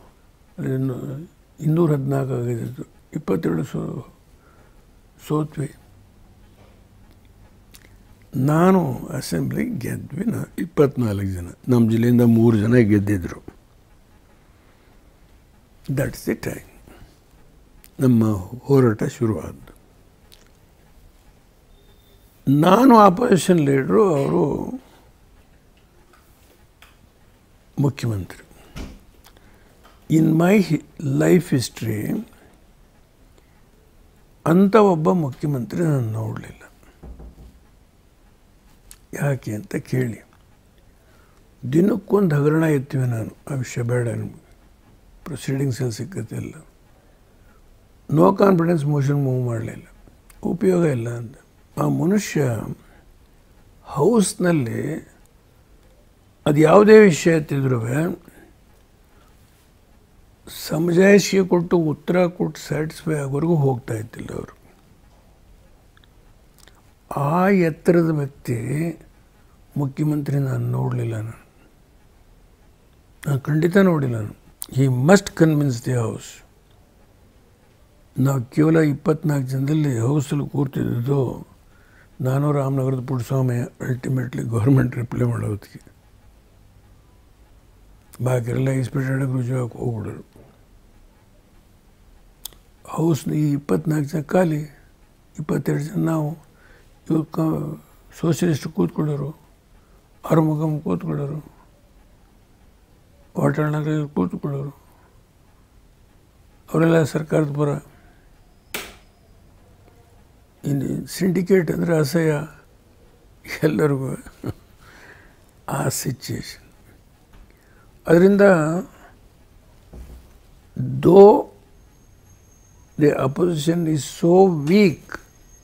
214 ಆಗಿದ್ದು, 22 ಸೋತ್ವಿ. ನಾನು ಅಸೆಂಬ್ಲಿ ಗೆದ್ವಿ. 24 ಜನ, ನಮ್ಮ ಜಿಲ್ಲೆಯಿಂದ 3 ಜನ ಗೆದ್ದಿದ್ರು. ದಟ್ಸ್ ದಿ ಟೈಮ್ ನಮ್ಮ ಹೋರಾಟ ಶುರುವಾದ್ದು. ನಾನು ಆಪೋಸಿಷನ್ ಲೀಡ್ರು, ಅವರು ಮುಖ್ಯಮಂತ್ರಿ. ಇನ್ ಮೈ ಲೈಫ್ ಹಿಸ್ಟ್ರಿ ಅಂಥ ಒಬ್ಬ ಮುಖ್ಯಮಂತ್ರಿ ನಾನು ನೋಡಲಿಲ್ಲ. ಯಾಕೆ ಅಂತ ಕೇಳಿ, ದಿನಕ್ಕೊಂದು ಹಗರಣ ಎತ್ತೀವಿ ನಾನು. ಆ ವಿಷಯ ಬೇಡ ನಿಮಗೆ, ಪ್ರೊಸೀಡಿಂಗ್ಸಲ್ಲಿ ಸಿಕ್ಕತ್ತೆ ಎಲ್ಲ. ನೋ ಕಾನ್ಫಿಡೆನ್ಸ್ ಮೋಷನ್ ಮೂವ್ ಮಾಡಲಿಲ್ಲ, ಉಪಯೋಗ ಇಲ್ಲ ಅಂತ. ಆ ಮನುಷ್ಯ ಹೌಸ್ನಲ್ಲಿ ಅದು ಯಾವುದೇ ವಿಷಯ ಎತ್ತಿದ್ರೂ ಸಮಜಾಯಿಷಿಗೆ ಕೊಟ್ಟು ಉತ್ತರ ಕೊಟ್ಟು ಸ್ಯಾಟಿಸ್ಫೈ ಆಗೋವರೆಗೂ ಹೋಗ್ತಾ ಇದ್ದಿಲ್ಲ ಅವರು. ಆ ಎತ್ತರದ ವ್ಯಕ್ತಿ ಮುಖ್ಯಮಂತ್ರಿ ನಾನು ನೋಡಲಿಲ್ಲ. ನಾನು ಖಂಡಿತ ನೋಡಿಲ್ಲ. He must convince the house. ನಾವು ಕೇವಲ 24 ಜನದಲ್ಲಿ ಹೌಸಲ್ಲಿ ಕೂರ್ತಿದ್ದು. ನಾನು ರಾಮನಗರದ ಪುಟ್ಟಸ್ವಾಮಿ ಅಲ್ಟಿಮೇಟ್ಲಿ ಗೌರ್ಮೆಂಟ್ ರಿಪ್ಲೈ ಮಾಡೋದಕ್ಕೆ, ಬಾಕಿರೆಲ್ಲ ಎಕ್ಸ್ಪೆಕ್ಟೆಡ್ ರುಜುವಾಗಿ ಹೋಗ್ಬಿಡೋರು. ಹೌಸ್ನ ಈ 24 ಜನ ಖಾಲಿ, 22 ಜನ ನಾವು. ಇವ್ರು ಸೋಷಲಿಸ್ಟ್ ಕೂತ್ಕೊಳ್ಳೋರು, ಆರುಮುಗಮ್ ಕೂತ್ಕೊಳ್ಳೋರು, ವಾಟಾಳ್ನಗರ ಕೂತ್ಕೊಳ್ಳೋರು, ಅವರೆಲ್ಲ ಸರ್ಕಾರದ ಪರ. ಇನ್ನು ಸಿಂಡಿಕೇಟ್ ಅಂದರೆ ಅಸಹ್ಯ ಎಲ್ಲರಿಗೂ. ಆ ಸಿಚುಯೇಷನ್. ಅದರಿಂದ though the opposition is so weak,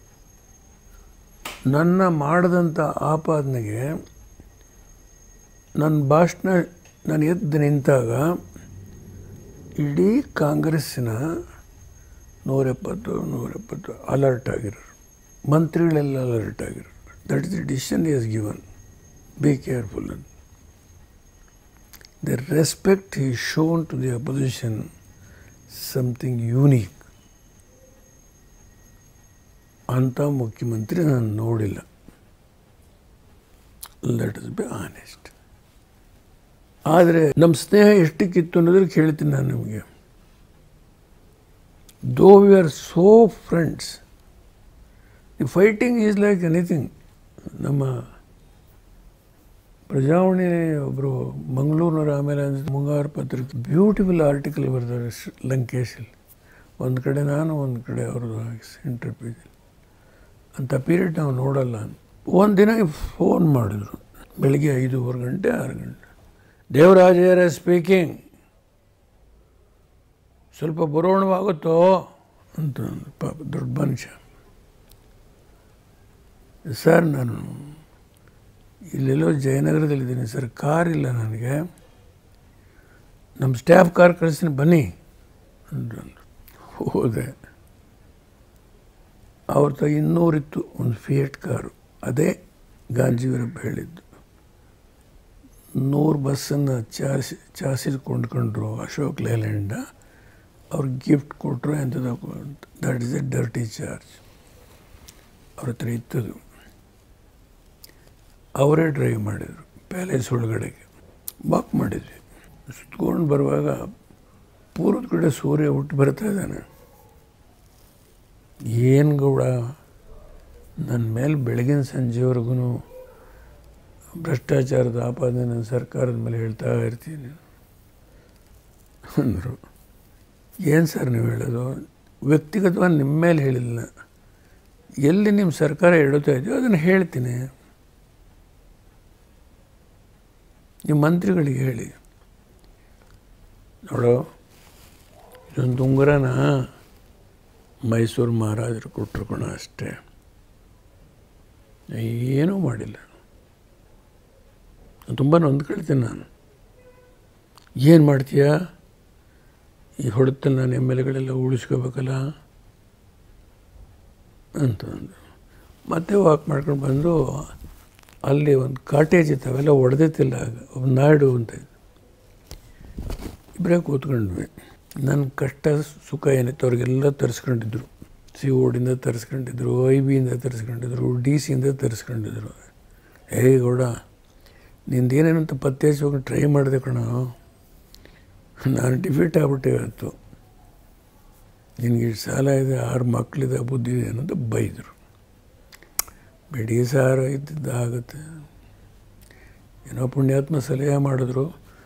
ನನ್ನ ಮಾಡಿದಂಥ ಆಪಾದನೆಗೆ ನನ್ನ ಭಾಷಣ ನಾನು ಎದ್ದು ನಿಂತಾಗ ಇಡೀ ಕಾಂಗ್ರೆಸ್ಸಿನ 170 ಅಲರ್ಟ್ ಆಗಿರೋರು, ಮಂತ್ರಿಗಳೆಲ್ಲ ಅಲರ್ಟ್ ಆಗಿರೋರು. That is the decision is given, be careful. The respect he shown to the opposition something unique. ಅಂಥ ಮುಖ್ಯಮಂತ್ರಿ ನಾನು ನೋಡಿಲ್ಲ. Let us be honest. ಆದರೆ ನಮ್ಮ ಸ್ನೇಹ ಎಷ್ಟಕ್ಕಿತ್ತು ಅನ್ನೋದಕ್ಕೆ ಹೇಳ್ತೀನಿ ನಾನು ನಿಮಗೆ. Though we are so friends, the fighting is like anything. ನಮ್ಮ ಪ್ರಜಾವಾಣಿ ಒಬ್ಬರು ಮಂಗಳೂರಿನವ್ರು, ಆಮೇಲೆ ಮುಂಗಾರು ಪತ್ರಿಕೆ ಬ್ಯೂಟಿಫುಲ್ ಆರ್ಟಿಕಲ್ ಬರ್ತಾರೆ ಲಂಕೇಶಲ್ಲಿ. ಒಂದು ಕಡೆ ನಾನು, ಒಂದು ಕಡೆ ಅವ್ರದ್ದು ಸೆಂಟ್ರ್ ಪೇಜಲ್ಲಿ. ಅಂಥ ಪೀರಿಯಡ್ ನಾವು ನೋಡಲ್ಲ. ಒಂದು ದಿನ ಫೋನ್ ಮಾಡಿದ್ರು, ಬೆಳಗ್ಗೆ 5:15 ಗಂಟೆ 6 ಗಂಟೆ. ದೇವರಾಜಯ್ಯರೇ ಸ್ಪೀಕಿಂಗ್, ಸ್ವಲ್ಪ ಬರೋಣವಾಗುತ್ತೋ ಅಂತ. ಪಾಪ ದೊಡ್ಡ ಮನುಷ್ಯ. ಸರ್, ನಾನು ಇಲ್ಲೆಲ್ಲೋ ಜಯನಗರದಲ್ಲಿದ್ದೀನಿ ಸರ್, ಕಾರ್ ಇಲ್ಲ ನನಗೆ, ನಮ್ಮ ಸ್ಟಾಫ್ ಕಾರ್ ಕಳಿಸ್ತೀನಿ ಬನ್ನಿ ಅಂತ. ಹೋದೆ. ಅವ್ರ ತ 200 ಇತ್ತು, ಒಂದು ಫಿಯೇಟ್ ಕಾರು. ಅದೇ ಗಾಂಧಿವೀರಪ್ಪ ಹೇಳಿದ್ದು. 100 ಬಸ್ಸನ್ನು ಚಾಸಿಸ್ ಕೊಂಡ್ಕೊಂಡ್ರು ಅಶೋಕ್ ಲೇಲ್ಯಾಂಡ. ಅವ್ರಿಗೆ ಗಿಫ್ಟ್ ಕೊಟ್ಟರು ಎಂಥದ್ದು. That is a dirty charge. ಅವ್ರ ಹತ್ರ ಇತ್ತದು. ಅವರೇ ಡ್ರೈವ್ ಮಾಡಿದರು ಪ್ಯಾಲೇಸ್ ಒಳಗಡೆಗೆ. ವಾಕ್ ಮಾಡಿದ್ವಿ. ಸುತ್ಕೊಂಡು ಬರುವಾಗ ಪೂರ್ವದ ಕಡೆ ಸೂರ್ಯ ಹುಟ್ಟು ಬರ್ತಾ ಇದ್ದಾನೆ. ಏನು ಗೌಡ, ನನ್ನ ಮೇಲೆ ಬೆಳಗಿನ ಸಂಜೆವರೆಗೂ ಭ್ರಷ್ಟಾಚಾರದ ಆಪಾದನೆ ನನ್ನ ಸರ್ಕಾರದ ಮೇಲೆ ಹೇಳ್ತಾ ಇರ್ತೀನಿ ಅಂದರು. ಏನು ಸರ್ ನೀವು ಹೇಳೋದು? ವ್ಯಕ್ತಿಗತವಾಗಿ ನಿಮ್ಮ ಮೇಲೆ ಹೇಳಿಲ್ಲ, ಎಲ್ಲಿ ನಿಮ್ಮ ಸರ್ಕಾರ ಹೇಳುತ್ತಾ ಇದೆಯೋ ಅದನ್ನು ಹೇಳ್ತೀನಿ. ನಿಮ್ಮ ಮಂತ್ರಿಗಳಿಗೆ ಹೇಳಿ, ನೋಡೋ ಇದೊಂದು ಉಂಗುರನ ಮೈಸೂರು ಮಹಾರಾಜರು ಕೊಟ್ಟರು ಕಣ, ಅಷ್ಟೇ, ಏನೂ ಮಾಡಿಲ್ಲ. ತುಂಬ ನೊಂದ್ಕೊಳ್ತೀನಿ ನಾನು. ಏನು ಮಾಡ್ತೀಯಾ, ಈ ಹೊಡೆತಲ್ಲಿ ನಾನು ಎಮ್ ಎಲ್ ಎಗಳೆಲ್ಲ ಉಳಿಸ್ಕೋಬೇಕಲ್ಲ ಅಂತಂದು ಮತ್ತೆ ವಾಕ್ ಮಾಡ್ಕೊಂಡು ಬಂದು ಅಲ್ಲಿ ಒಂದು ಕಾಟೇಜ್ ಇತ್ತು, ಅವೆಲ್ಲ ಹೊಡೆದಿತ್ತಿಲ್ಲ. ಒಂದು ನಾಯ್ಡು ಅಂತ ಇಬ್ಬರೇ ಕೂತ್ಕೊಂಡ್ವಿ. ನನ್ನ ಕಷ್ಟ ಸುಖ ಏನಿತ್ತು ಅವ್ರಿಗೆಲ್ಲ ತರಿಸ್ಕೊಂಡಿದ್ರು. COಡಿಂದ ತರಿಸ್ಕೊಂಡಿದ್ರು, IBಯಿಂದ ತರಿಸ್ಕೊಂಡಿದ್ರು, DC ತರಿಸ್ಕೊಂಡಿದ್ರು. ಗೌಡ, ನಿಂದೇನೇನಂತ ಪತ್ತೆ ಹಚ್ಚೋಕೆ ಟ್ರೈ ಮಾಡಿದೆ ಕಣ, ನಾನು ಡಿಫೀಟ್ ಆಗ್ಬಿಟ್ಟೆ ಇವತ್ತು. ನಿನಗೆ ಇಷ್ಟು ಸಾಲ ಇದೆ, 6 ಮಕ್ಕಳಿದೆ, ಬುದ್ಧಿ ಇದೆ ಅನ್ನೋದು ಬೈದರು. ಬಿಡಿ ಸಾರ ಇದ್ದಿದ್ದಾಗುತ್ತೆ. ಏನೋ ಪುಣ್ಯಾತ್ಮ ಸಲಹೆ ಮಾಡಿದ್ರು.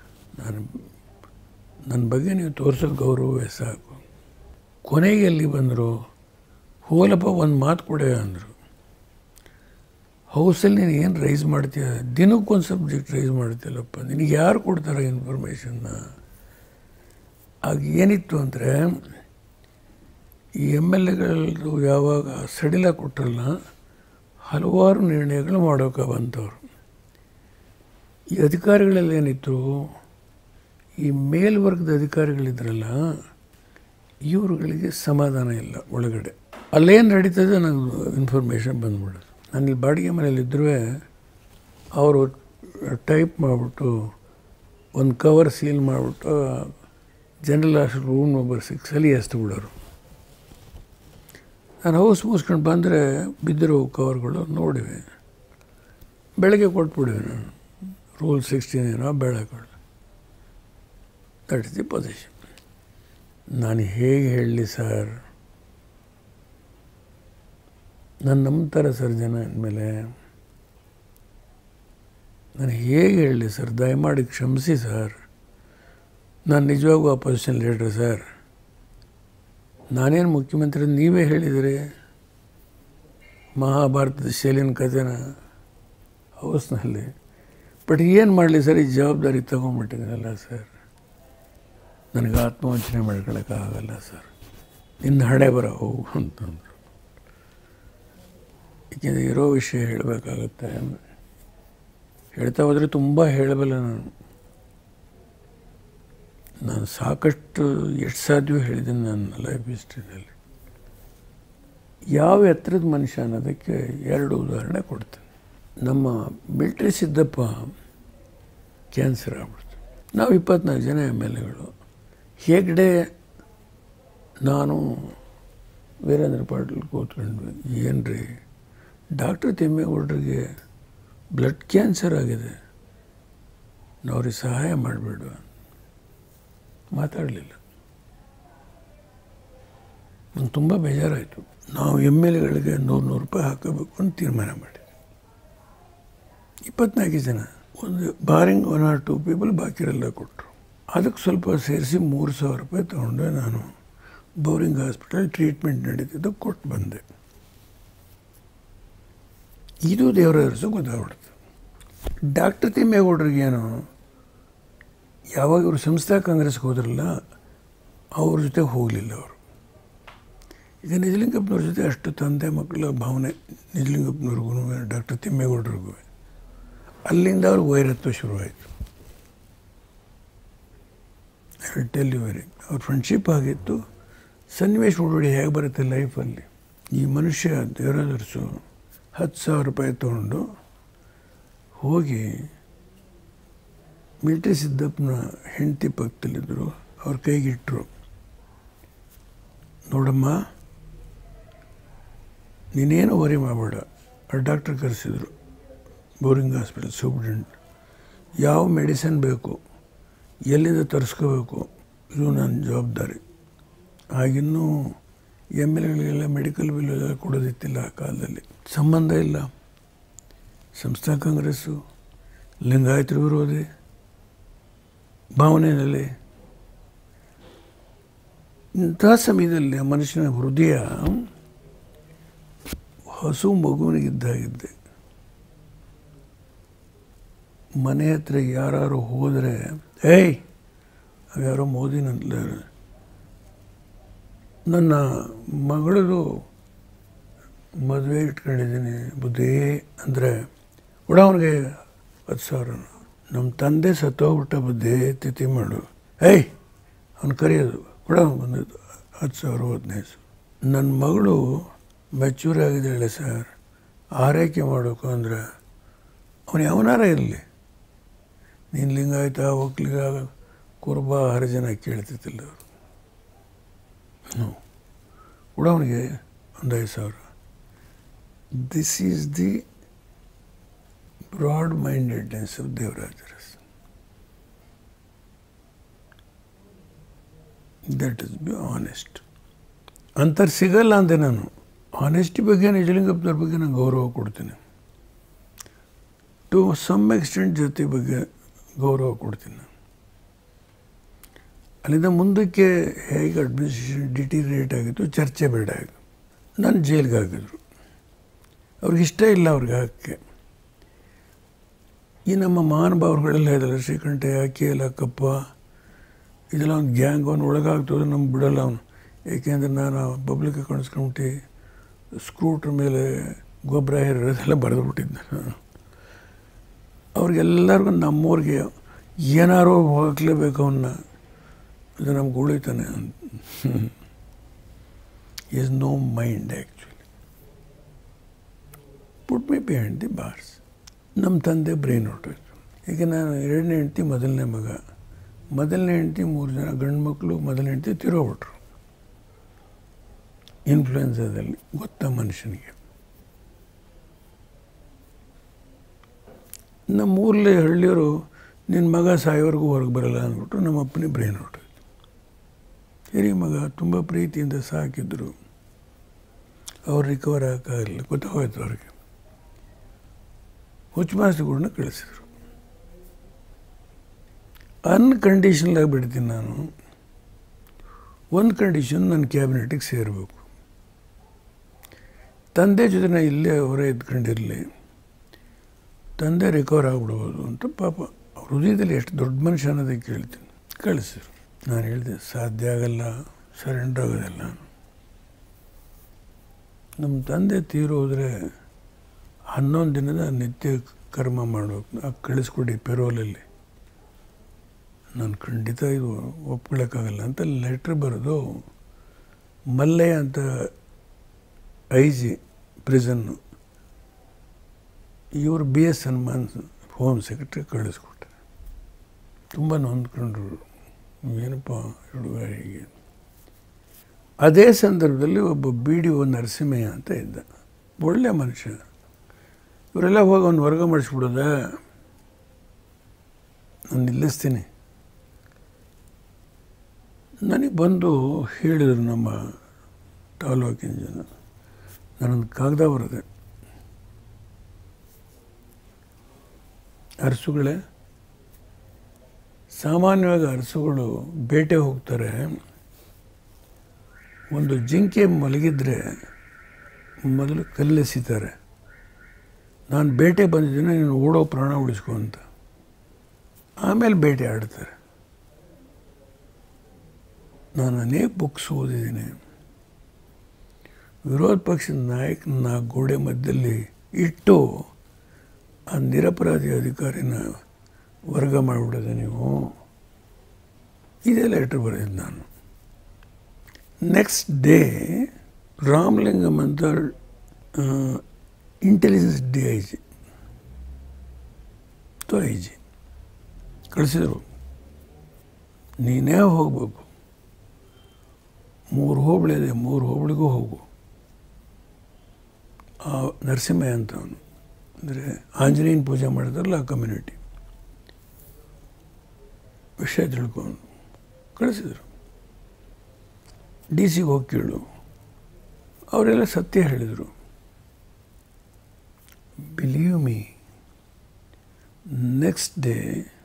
ನನ್ನ ಬಗ್ಗೆ ನೀವು ತೋರಿಸೋ ಗೌರವವೇ ಸಾಕು. ಕೊನೆಗೆ ಎಲ್ಲಿ ಬಂದರು, ಹೋಲಪ್ಪ ಒಂದು ಮಾತು ಕೊಡೆ ಅಂದರು. ಹೌಸಲ್ಲಿ ನೀನು ಏನು ರೈಸ್ ಮಾಡ್ತೀಯ, ದಿನಕ್ಕೊಂದು ಸಬ್ಜೆಕ್ಟ್ ರೈಸ್ ಮಾಡ್ತೀಯಲ್ಲಪ್ಪ, ನಿನಗೆ ಯಾರು ಕೊಡ್ತಾರೆ ಇನ್ಫಾರ್ಮೇಷನ್ನ? ಆಗ ಏನಿತ್ತು ಅಂದರೆ, ಈ MLAಗಳದ್ದು ಯಾವಾಗ ಸಡಿಲ ಕೊಟ್ಟರಲ್ಲ, ಹಲವಾರು ನಿರ್ಣಯಗಳು ಮಾಡೋಕೆ ಬಂತವರು. ಈ ಅಧಿಕಾರಿಗಳೆಲ್ಲ ಏನಿತ್ತು, ಈ ಮೇಲ್ವರ್ಗದ ಅಧಿಕಾರಿಗಳಿದ್ರಲ್ಲ, ಇವ್ರುಗಳಿಗೆ ಸಮಾಧಾನ ಇಲ್ಲ ಒಳಗಡೆ. ಅಲ್ಲೇನು ನಡೀತದೆ ನನಗೆ ಇನ್ಫಾರ್ಮೇಷನ್ ಬಂದ್ಬಿಡೋದು. ನಾನು ಇಲ್ಲಿ ಬಾಡಿಗೆ ಮನೇಲಿದ್ದರೂ ಅವರು ಟೈಪ್ ಮಾಡಿಬಿಟ್ಟು ಒಂದು ಕವರ್ ಸೀಲ್ ಮಾಡಿಬಿಟ್ಟು ಜನರಲ್ ಹಾಸ್ಟೆಲ್ ರೂಮ್ ನಂಬರ್ 6 ಎಸ್ತು ಬಿಡೋರು. ನಾನು ಹೌಸ್ ಮುಗಿಸ್ಕೊಂಡು ಬಂದರೆ ಬಿದ್ದಿರೋ ಕವರ್ಗಳು ನೋಡಿವೆ, ಬೆಳಗ್ಗೆ ಕೊಟ್ಬಿಡಿವೆ. ನಾನು ರೂಲ್ 16 ಏನೋ ಬೆಳಗ್ಗೆ. That is the position. ನಾನು ಹೇಗೆ ಹೇಳಲಿ ಸರ್, ನಾನು ನಂಬ್ತಾರೆ ಸರ್ ಜನ ಅಂದಮೇಲೆ. ನಾನು ಹೇಗೆ ಹೇಳಲಿ ಸರ್, ದಯಮಾಡಿ ಕ್ಷಮಿಸಿ ಸರ್. ನಾನು ನಿಜವಾಗೂ ಅಪೋಸಿಷನ್ ಲೀಡರ್ ಸರ್. ನಾನೇನು ಮುಖ್ಯಮಂತ್ರಿ ನೀವೇ ಹೇಳಿದಿರಿ, ಮಹಾಭಾರತದ ಶೈಲಿನ ಕಥೆನ ಹೌಸ್ನಲ್ಲಿ. ಬಟ್ ಏನು ಮಾಡಲಿ ಸರ್, ಈ ಜವಾಬ್ದಾರಿ ತೊಗೊಂಡ್ಬಿಟ್ಟಿದ್ದೀನಲ್ಲ ಸರ್, ನನಗೆ ಆತ್ಮವಂಚನೆ ಮಾಡ್ಕೊಳಕ್ಕಾಗಲ್ಲ ಸರ್, ನಿನ್ನ ಹಣೆ ಬರ ಹೋಗು ಅಂತಂದರು. ಏಕೆಂದರೆ ಇರೋ ವಿಷಯ ಹೇಳಬೇಕಾಗತ್ತೆ. ಹೇಳ್ತಾ ಹೋದರೆ ತುಂಬ ಹೇಳಬಲ್ಲ. ನಾನು ಸಾಕಷ್ಟು ಎಷ್ಟು ಸಾಧ್ಯವೋ ಹೇಳಿದ್ದೀನಿ ನನ್ನ ಲೈಫ್ ಹಿಸ್ಟ್ರಿನಲ್ಲಿ. ಯಾವ ಎತ್ತರದ ಮನುಷ್ಯ ಅನ್ನೋದಕ್ಕೆ 2 ಉದಾಹರಣೆ ಕೊಡ್ತೇನೆ. ನಮ್ಮ ಮಿಲ್ಟ್ರಿ ಸಿದ್ದಪ್ಪ ಕ್ಯಾನ್ಸರ್ ಆಗ್ಬಿಡ್ತು. ನಾವು 24 ಜನ MLAಗಳು. ಹೆಗ್ಡೆ, ನಾನು, ವೀರೇಂದ್ರ ಪಾಟೀಲ್ ಕೂತ್ಕೊಂಡ್ವಿ. ಏನು ರೀ, ಡಾಕ್ಟರ್ ತಿಮ್ಮೇಗೌಡರಿಗೆ ಬ್ಲಡ್ ಕ್ಯಾನ್ಸರ್ ಆಗಿದೆ, ನಾವು ಅವ್ರಿಗೆ ಸಹಾಯ ಮಾಡಿಬಿಡುವ. ಮಾತಾಡಲಿಲ್ಲ. ನಂಗೆ ತುಂಬ ಬೇಜಾರಾಯಿತು. ನಾವು MLAಗಳಿಗೆ 100 ರೂಪಾಯಿ ಹಾಕಬೇಕು ಅಂತ ತೀರ್ಮಾನ ಮಾಡಿದ್ವಿ. 24 ಜನ, ಒಂದು ಬಾರಿಂಗ್ 1 or 2 ಪೀಪಲ್ ಬಾಕಿರೆಲ್ಲ ಕೊಟ್ಟರು. ಅದಕ್ಕೆ ಸ್ವಲ್ಪ ಸೇರಿಸಿ 3,000 ರೂಪಾಯಿ ತೊಗೊಂಡೆ. ನಾನು ಬೋರಿಂಗ್ ಹಾಸ್ಪಿಟಲ್ ಟ್ರೀಟ್ಮೆಂಟ್ ನಡೀತಿದ್ದು ಕೊಟ್ಟು ಬಂದೆ. ಇದು ದೇವರ ಹೆಸರು ಗೊತ್ತಾಗ್ಬಿಡ್ತು. ಡಾಕ್ಟರ್ ತಿಮ್ಮೇಗೌಡರಿಗೇನು, ಯಾವಾಗ ಇವರು ಸಂಸ್ಥಾ ಕಾಂಗ್ರೆಸ್ಗೆ ಹೋದ್ರಲ್ಲ, ಅವ್ರ ಜೊತೆ ಹೋಗಲಿಲ್ಲ ಅವರು. ಈಗ ನಿಜಲಿಂಗಪ್ಪನವ್ರ ಜೊತೆ ಅಷ್ಟು ತಂದೆ ಮಕ್ಕಳ ಭಾವನೆ, ನಿಜಲಿಂಗಪ್ಪನವ್ರಿಗೂ ಡಾಕ್ಟರ್ ತಿಮ್ಮೇಗೌಡರಿಗೂ. ಅಲ್ಲಿಂದ ಅವ್ರಿಗೆ ವೈರತ್ವ ಶುರುವಾಯಿತು. ಟೆಲ್ ಯು ವೆರಿ, ಅವ್ರ ಫ್ರೆಂಡ್ಶಿಪ್ ಆಗಿತ್ತು. ಸನ್ನಿವೇಶ ನೋಡಿ ಹೇಗೆ ಬರುತ್ತೆ ಲೈಫಲ್ಲಿ. ಈ ಮನುಷ್ಯ ದೇವರಾದರ್ಸು 10,000 ರೂಪಾಯಿ ತೊಗೊಂಡು ಹೋಗಿ ಮಿಲ್ಟ್ರಿ ಸಿದ್ದಪ್ಪನ ಹೆಂಡತಿ ಪಕ್ಕದಲ್ಲಿದ್ದರು, ಅವ್ರ ಕೈಗಿಟ್ಟರು. ನೋಡಮ್ಮ, ನೀನೇನು ವರಿ ಮಾಡಬೇಡ. ಆ ಡಾಕ್ಟ್ರ್ ಕರೆಸಿದ್ರು, ಬೋರಿಂಗ್ ಹಾಸ್ಪಿಟಲ್ ಸೂಪ್ರೆಂಟ್. ಯಾವ ಮೆಡಿಸಿನ್ ಬೇಕು, ಎಲ್ಲಿಂದ ತರಿಸ್ಕೋಬೇಕು, ಇದು ನನ್ನ ಜವಾಬ್ದಾರಿ. ಆಗಿನ್ನೂ MLAಗಳಿಗೆಲ್ಲ ಮೆಡಿಕಲ್ ಬಿಲ್ ಎಲ್ಲ ಕೊಡೋದಿತ್ತಿಲ್ಲ ಆ ಕಾಲದಲ್ಲಿ. ಸಂಬಂಧ ಇಲ್ಲ. ಸಂಸ್ಥಾ ಕಾಂಗ್ರೆಸ್ಸು ಲಿಂಗಾಯತರ ವಿರೋಧಿ ಭಾವನೆಯಲ್ಲಿ. ಇಂಥ ಸಮಯದಲ್ಲಿ ಆ ಮನುಷ್ಯನ ಹೃದಯ ಹಸು ಮಗುವಿನಿಗಿದ್ದಾಗಿದ್ದೆ. ಮನೆ ಹತ್ರ ಯಾರು ಹೋದರೆ, ಯಾರೋ ಮೋದಿನಂತ ನನ್ನ ಮಗಳದು ಮದುವೆ ಇಟ್ಕೊಂಡಿದ್ದೀನಿ ಬುದ್ಧಿ ಅಂದರೆ ಅವನಿಗೆ 10,000. ನಮ್ಮ ತಂದೆ ಸತ್ತೋಗ್ಬಿಟ್ಟ ಬುದ್ಧಿ ತಿಥಿ ಮಾಡು. ಏಯ್ ಅವ್ನು ಕರೆಯೋದು ಕೂಡ ಬಂದಿದ್ದು 10,000 15,000. ನನ್ನ ಮಗಳು ಮೆಚ್ಯೂರ್ ಆಗಿದ್ದಾಳೆ ಸರ್, ಆರೈಕೆ ಮಾಡಬೇಕು ಅಂದ್ರೆ ಅವನು ಯಾವನಾರ ಇರಲಿ, ನೀನು ಲಿಂಗಾಯತ ಒಕ್ಕಲಿಗ ಕುರುಬ ಹರಿಜನ ಕೇಳ್ತಿದ್ದಿಲ್ಲ ಅವರು. ಕೂಡ ಅವನಿಗೆ ಒಂದು 5,000. This is the broad mindedness of Devaraj Urs. That is be honest. ಅಂಥವ್ರು ಸಿಗಲ್ಲ ಅಂದೆ ನಾನು. ಆನೆಸ್ಟಿ ಬಗ್ಗೆ ನಿಜಲಿಂಗಪ್ಪನವ್ರ ಬಗ್ಗೆ ನಾನು ಗೌರವ ಕೊಡ್ತೀನಿ. ಟು ಸಮ್ ಎಕ್ಸ್ಟೆಂಟ್ ಜೊತೆ ಬಗ್ಗೆ ಗೌರವ ಕೊಡ್ತೀನಿ ನಾನು. ಅಲ್ಲಿಂದ ಮುಂದಕ್ಕೆ ಹೇಗೆ ಅಡ್ಮಿನಿಸ್ಟ್ರೇಷನ್ ಡಿಟಿರಿಯೇಟ್ ಆಗಿತ್ತು, ಚರ್ಚೆ ಬೇಡ ಆಯಿತು. ನಾನು ಜೈಲಿಗೆ ಹಾಕಿದ್ರು. ಅವ್ರಿಗೆ ಇಷ್ಟ ಇಲ್ಲ ಅವ್ರಿಗೆ ಹಾಕಕ್ಕೆ. ಈ ನಮ್ಮ ಮಹಾನುಭಾವರುಗಳೆಲ್ಲ ಇದ್ದಲ್ಲ, ಶ್ರೀಕಂಠಯ್ಯ, KL ಅಕ್ಕಪ್ಪ, ಇದೆಲ್ಲ ಒಂದು ಗ್ಯಾಂಗ್. ಅವನು ಒಳಗಾಗ್ತದೆ, ನಮ್ಗೆ ಬಿಡೋಲ್ಲ ಅವನು. ಏಕೆಂದರೆ ನಾನು ಪಬ್ಲಿಕ್ ಅಕೌಂಟ್ಸ್ ಕಮಿಟಿ ಸ್ಕ್ರೂಟ್ರ್ ಮೇಲೆ ಗೊಬ್ಬರ ಹೇರೋದೆಲ್ಲ ಬರೆದುಬಿಟ್ಟಿದ್ದೆ ನಾನು. ಅವ್ರಿಗೆಲ್ಲರಿಗೂ ನಮ್ಮವ್ರಿಗೆ ಏನಾರೋ ಹಾಕ್ಲೇಬೇಕು ಅವನ್ನ, ಅದು ನಮ್ಗೆ ಉಳಿತಾನೆ. Is no mind actually. Put my behind the bars. ನಮ್ಮ ತಂದೆ ಬ್ರೈನ್ ಹೊರಟೋಯ್ತು. ಈಗ ನಾನು 2ನೇ ಹೆಂಡ್ತಿ, ಮೊದಲನೇ ಮಗ. ಮೊದಲನೇ ಹೆಂಡ್ತಿ 3 ಜನ ಗಂಡು ಮಕ್ಕಳು. ಮೊದಲನೇ ಹೆಂಡ್ತಿ ತಿರೋಗ್ಬಿಟ್ರು ಇನ್ಫ್ಲುಯೆನ್ಸಾದಲ್ಲಿ. ಗೊತ್ತಾ ಮನುಷ್ಯನಿಗೆ. ನಮ್ಮೂರಲ್ಲೇ ಹಳ್ಳಿಯವರು ನಿನ್ನ ಮಗ ಸಾಯೋವರೆಗೂ ಹೊರಗೆ ಬರಲ್ಲ ಅಂದ್ಬಿಟ್ಟು ನಮ್ಮ ಅಪ್ಪನೇ ಬ್ರೈನ್ ಹೊರಟೋಯ್ತು. ಹಿರಿಯ ಮಗ ತುಂಬ ಪ್ರೀತಿಯಿಂದ ಸಾಕಿದ್ರು. ಅವ್ರು ರಿಕವರ್ ಆಗೋಕ್ಕಾಗಲಿಲ್ಲ, ಗೊತ್ತಾಗೋಯ್ತು ಅವ್ರಿಗೆ. ಹುಚ್ಚುಮಾಸ್ತಿಗೂಡನ್ನ ಕಳಿಸಿದ್ರು. ಅನ್ಕಂಡೀಷನಲಾಗಿ ಬಿಡ್ತೀನಿ ನಾನು. ಒಂದು ಕಂಡೀಷನ್, ನನ್ನ ಕ್ಯಾಬಿನೆಟಿಗೆ ಸೇರಬೇಕು. ತಂದೆ ಜೊತೆ ನಾನು ಇಲ್ಲೇ ಅವರೇ ಇದ್ಕೊಂಡಿರಲಿ, ತಂದೆ ರಿಕವರ್ ಆಗಿಬಿಡ್ಬೋದು ಅಂತ. ಪಾಪ ಅವ್ರ ಹೃದಯದಲ್ಲಿ ಎಷ್ಟು ದೊಡ್ಡ ಮನುಷ್ಯ ಅನ್ನೋದಕ್ಕೆ ಕೇಳ್ತೀನಿ. ಕಳಿಸಿದ್ರು. ನಾನು ಹೇಳಿದೆ ಸಾಧ್ಯ ಆಗಲ್ಲ, ಸರೆಂಡರ್ ಆಗೋದಿಲ್ಲ. ನಮ್ಮ ತಂದೆ ತೀರೋದ್ರೆ 11 ದಿನದ ನಿತ್ಯ ಕರ್ಮ ಮಾಡಬೇಕು, ಕಳಿಸ್ಕೊಡಿ ಪೆರೋಲಲ್ಲಿ. ನಾನು ಖಂಡಿತ ಇದು ಒಪ್ಕೊಳ್ಳೋಕ್ಕಾಗಲ್ಲ ಅಂತ ಲೆಟ್ರ್ ಬರೆದು ಮಲ್ಲಯ್ಯ ಅಂತ IG ಪ್ರಿಸನ್ನು, ಇವರು BS ಹನುಮಾನ್ ಹೋಮ್ ಸೆಕ್ರೆಟರಿ ಕಳಿಸ್ಕೊಟ್ರೆ. ತುಂಬ ನೊಂದ್ಕೊಂಡ್ರು, ಏನಪ್ಪ ಹುಡುಗ ಹೀಗೆ. ಅದೇ ಸಂದರ್ಭದಲ್ಲಿ ಒಬ್ಬ BDO ನರಸಿಂಹಯ್ಯ ಅಂತ ಇದ್ದ, ಒಳ್ಳೆ ಮನುಷ್ಯ. ಇವರೆಲ್ಲ ಹೋಗಿ ಅವ್ನು ವರ್ಗ ಮಾಡಿಸ್ಬಿಡೋದ, ನಾನು ನಿಲ್ಲಿಸ್ತೀನಿ. ನನಗೆ ಬಂದು ಹೇಳಿದರು ನಮ್ಮ ತಾಲೂಕಿನ ಜನ. ನಾನೊಂದು ಕಾಗದ ಬರೆದೆ, ಅರಸುಗಳೇ, ಸಾಮಾನ್ಯವಾಗಿ ಅರಸುಗಳು ಬೇಟೆ ಹೋಗ್ತಾರೆ. ಒಂದು ಜಿಂಕೆ ಮಲಗಿದ್ರೆ ಮೊದಲು ಕಲ್ಲೆಸಿತಾರೆ. ನಾನು ಬೇಟೆ ಬಂದಿದ್ದೀನಿ, ನೀನು ಓಡೋ ಪ್ರಾಣ ಉಳಿಸ್ಕೊ ಅಂತ. ಆಮೇಲೆ ಬೇಟೆ ಆಡ್ತಾರೆ. ನಾನು ಅನೇಕ ಬುಕ್ಸ್ ಓದಿದ್ದೀನಿ. ವಿರೋಧ ಪಕ್ಷದ ನಾಯಕನ ಗೋಡೆ ಮಧ್ಯದಲ್ಲಿ ಇಟ್ಟು ಆ ನಿರಪರಾಧಿ ಅಧಿಕಾರಿನ ವರ್ಗ ಮಾಡಿಬಿಡೋದೆ ನೀವು. ಇದೇ ಲೆಟ್ರ್ ಬರೆದಿದ್ದು ನಾನು. ನೆಕ್ಸ್ಟ್ ಡೇ ರಾಮಲಿಂಗಂ ಅಂತ ಇಂಟೆಲಿಜೆನ್ಸ್ DIG IG ಕಳಿಸಿದರು. ನೀನೇ ಹೋಗಬೇಕು, 3 ಹೋಬಳಿ ಇದೆ, 3 ಹೋಬಳಿಗೂ ಹೋಗು. ಆ ನರಸಿಂಹಯ್ಯ ಅಂತ ಅವನು, ಅಂದರೆ ಆಂಜನೇಯನ ಪೂಜೆ ಮಾಡಿದ್ರಲ್ಲ ಆ ಕಮ್ಯುನಿಟಿ, ವಿಷಯ ತಿಳ್ಕೊಂಡು ಕಳಿಸಿದರು. DC ಹೋಗಿ ಕೇಳು. ಅವರೆಲ್ಲ ಸತ್ಯ ಹೇಳಿದರು. ಬಿಲೀವ್ ಮೀ, ನೆಕ್ಸ್ಟ್ ಡೇ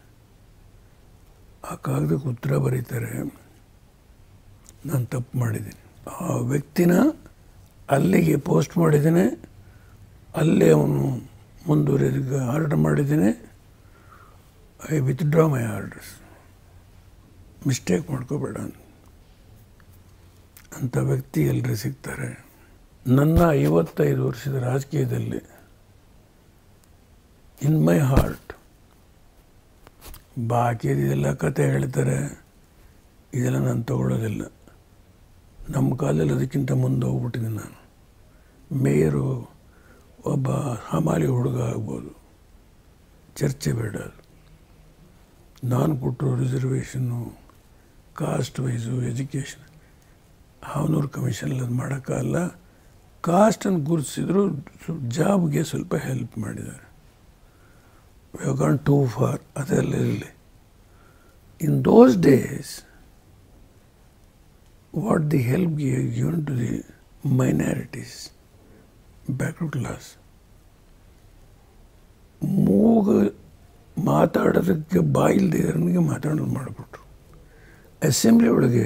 ಆ ಕಾಗದಕ್ಕೆ ಉತ್ತರ ಬರೀತಾರೆ, ನಾನು ತಪ್ಪು ಮಾಡಿದ್ದೀನಿ, ಆ ವ್ಯಕ್ತಿನ ಅಲ್ಲಿಗೆ ಪೋಸ್ಟ್ ಮಾಡಿದ್ದೇನೆ, ಅಲ್ಲೇ ಅವನು ಮುಂದುವರೆದಕ್ಕೆ ಆರ್ಡರ್ ಮಾಡಿದ್ದೇನೆ, I withdraw my orders, mistake ಮಾಡ್ಕೋಬೇಡ ಅಂಥ ವ್ಯಕ್ತಿ ಎಲ್ಲರೂ ಸಿಗ್ತಾರೆ. ನನ್ನ 55 ವರ್ಷದ ರಾಜಕೀಯದಲ್ಲಿ ಇನ್ ಮೈ ಹಾರ್ಟ್ ಬಾಕಿದೆಲ್ಲ ಕತೆ ಹೇಳ್ತಾರೆ, ಇದೆಲ್ಲ ನಾನು ತಗೊಳ್ಳೋದಿಲ್ಲ. ನಮ್ಮ ಕಾಲದಲ್ಲಿ ಅದಕ್ಕಿಂತ ಮುಂದೆ ಹೋಗ್ಬಿಟ್ಟಿದ್ದೀನಿ ನಾನು. ಮೇಯರು ಒಬ್ಬ ಹಮಾಲಿ ಹುಡುಗ ಆಗ್ಬೋದು, ಚರ್ಚೆ ಬೇಡ. ನಾನು ಕೊಟ್ಟರು ರಿಸರ್ವೇಷನ್ನು, ಕಾಸ್ಟ್ ವೈಸು, ಎಜುಕೇಷನ್, ಅವನವ್ರ ಕಮಿಷನ್ ಅದು ಮಾಡೋಕ್ಕಾಗಲ್ಲ. ಕಾಸ್ಟನ್ನು ಗುರುತಿಸಿದ್ರು ಜಾಬ್ಗೆ ಸ್ವಲ್ಪ ಹೆಲ್ಪ್ ಮಾಡಿದ್ದಾರೆ. We have gone too far. ಅದೆಲ್ಲ ಇರಲಿ. In those days what the help given to the minorities, backward class, ಮೂಗ ಮಾತಾಡೋದಕ್ಕೆ ಬಾಯಿಲ್ದೇ ಇರೋನಿಗೆ ಮಾತಾಡೋದು ಮಾಡಿಬಿಟ್ರು. ಅಸೆಂಬ್ಲಿ ಒಳಗೆ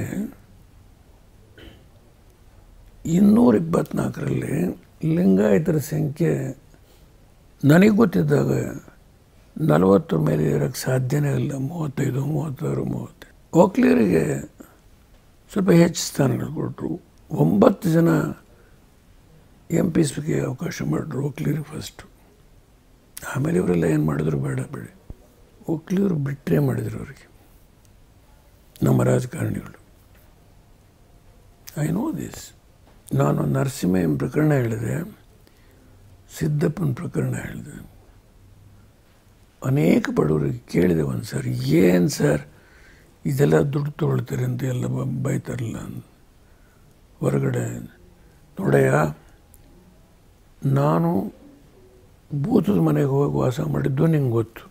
224ರಲ್ಲಿ ಲಿಂಗಾಯತರ ಸಂಖ್ಯೆ ನನಗೆ ಗೊತ್ತಿದ್ದಾಗ 40 ಮೇಲೆ ಇರೋಕ್ಕೆ ಸಾಧ್ಯನೇ ಇಲ್ಲ. 35, 36, 30. ಒಕ್ಲಿಗರಿಗೆ ಸ್ವಲ್ಪ ಹೆಚ್ಚು ಸ್ಥಾನಗಳು ಕೊಟ್ಟರು. 9 ಜನ MPಸ್ಗೆ ಅವಕಾಶ ಮಾಡಿದ್ರು. ಒಕ್ಲಿಗರಿಗೆ ಫಸ್ಟು. ಆಮೇಲೆ ಇವರೆಲ್ಲ ಏನು ಮಾಡಿದ್ರು ಬೇಡ ಬೇಡಿ. ಒಕ್ಲಿಗರು ಬಿಟ್ಟರೆ ಮಾಡಿದ್ರು ಅವರಿಗೆ ನಮ್ಮ ರಾಜಕಾರಣಿಗಳು. I know this. ನಾನು ನರಸಿಂಹಯ್ಯನ ಪ್ರಕರಣ ಹೇಳಿದೆ, ಸಿದ್ದಪ್ಪನ ಪ್ರಕರಣ ಹೇಳಿದೆ. ಅನೇಕ ಬಡವರಿಗೆ ಕೇಳಿದೆ ಒಂದು ಸರ್, ಏನು ಸರ್ ಇದೆಲ್ಲ ದುಡ್ಡು ತೊಗೊಳ್ತಾರೆ ಅಂತ ಎಲ್ಲ ಬೈತಾರಲ್ಲ ಹೊರಗಡೆ. ನೋಡಯ್ಯ, ನಾನು ಭೂತದ ಮನೆಗೆ ಹೋಗಿ ವಾಸ ಮಾಡಿದ್ದು ನಿಂಗೆ ಗೊತ್ತು.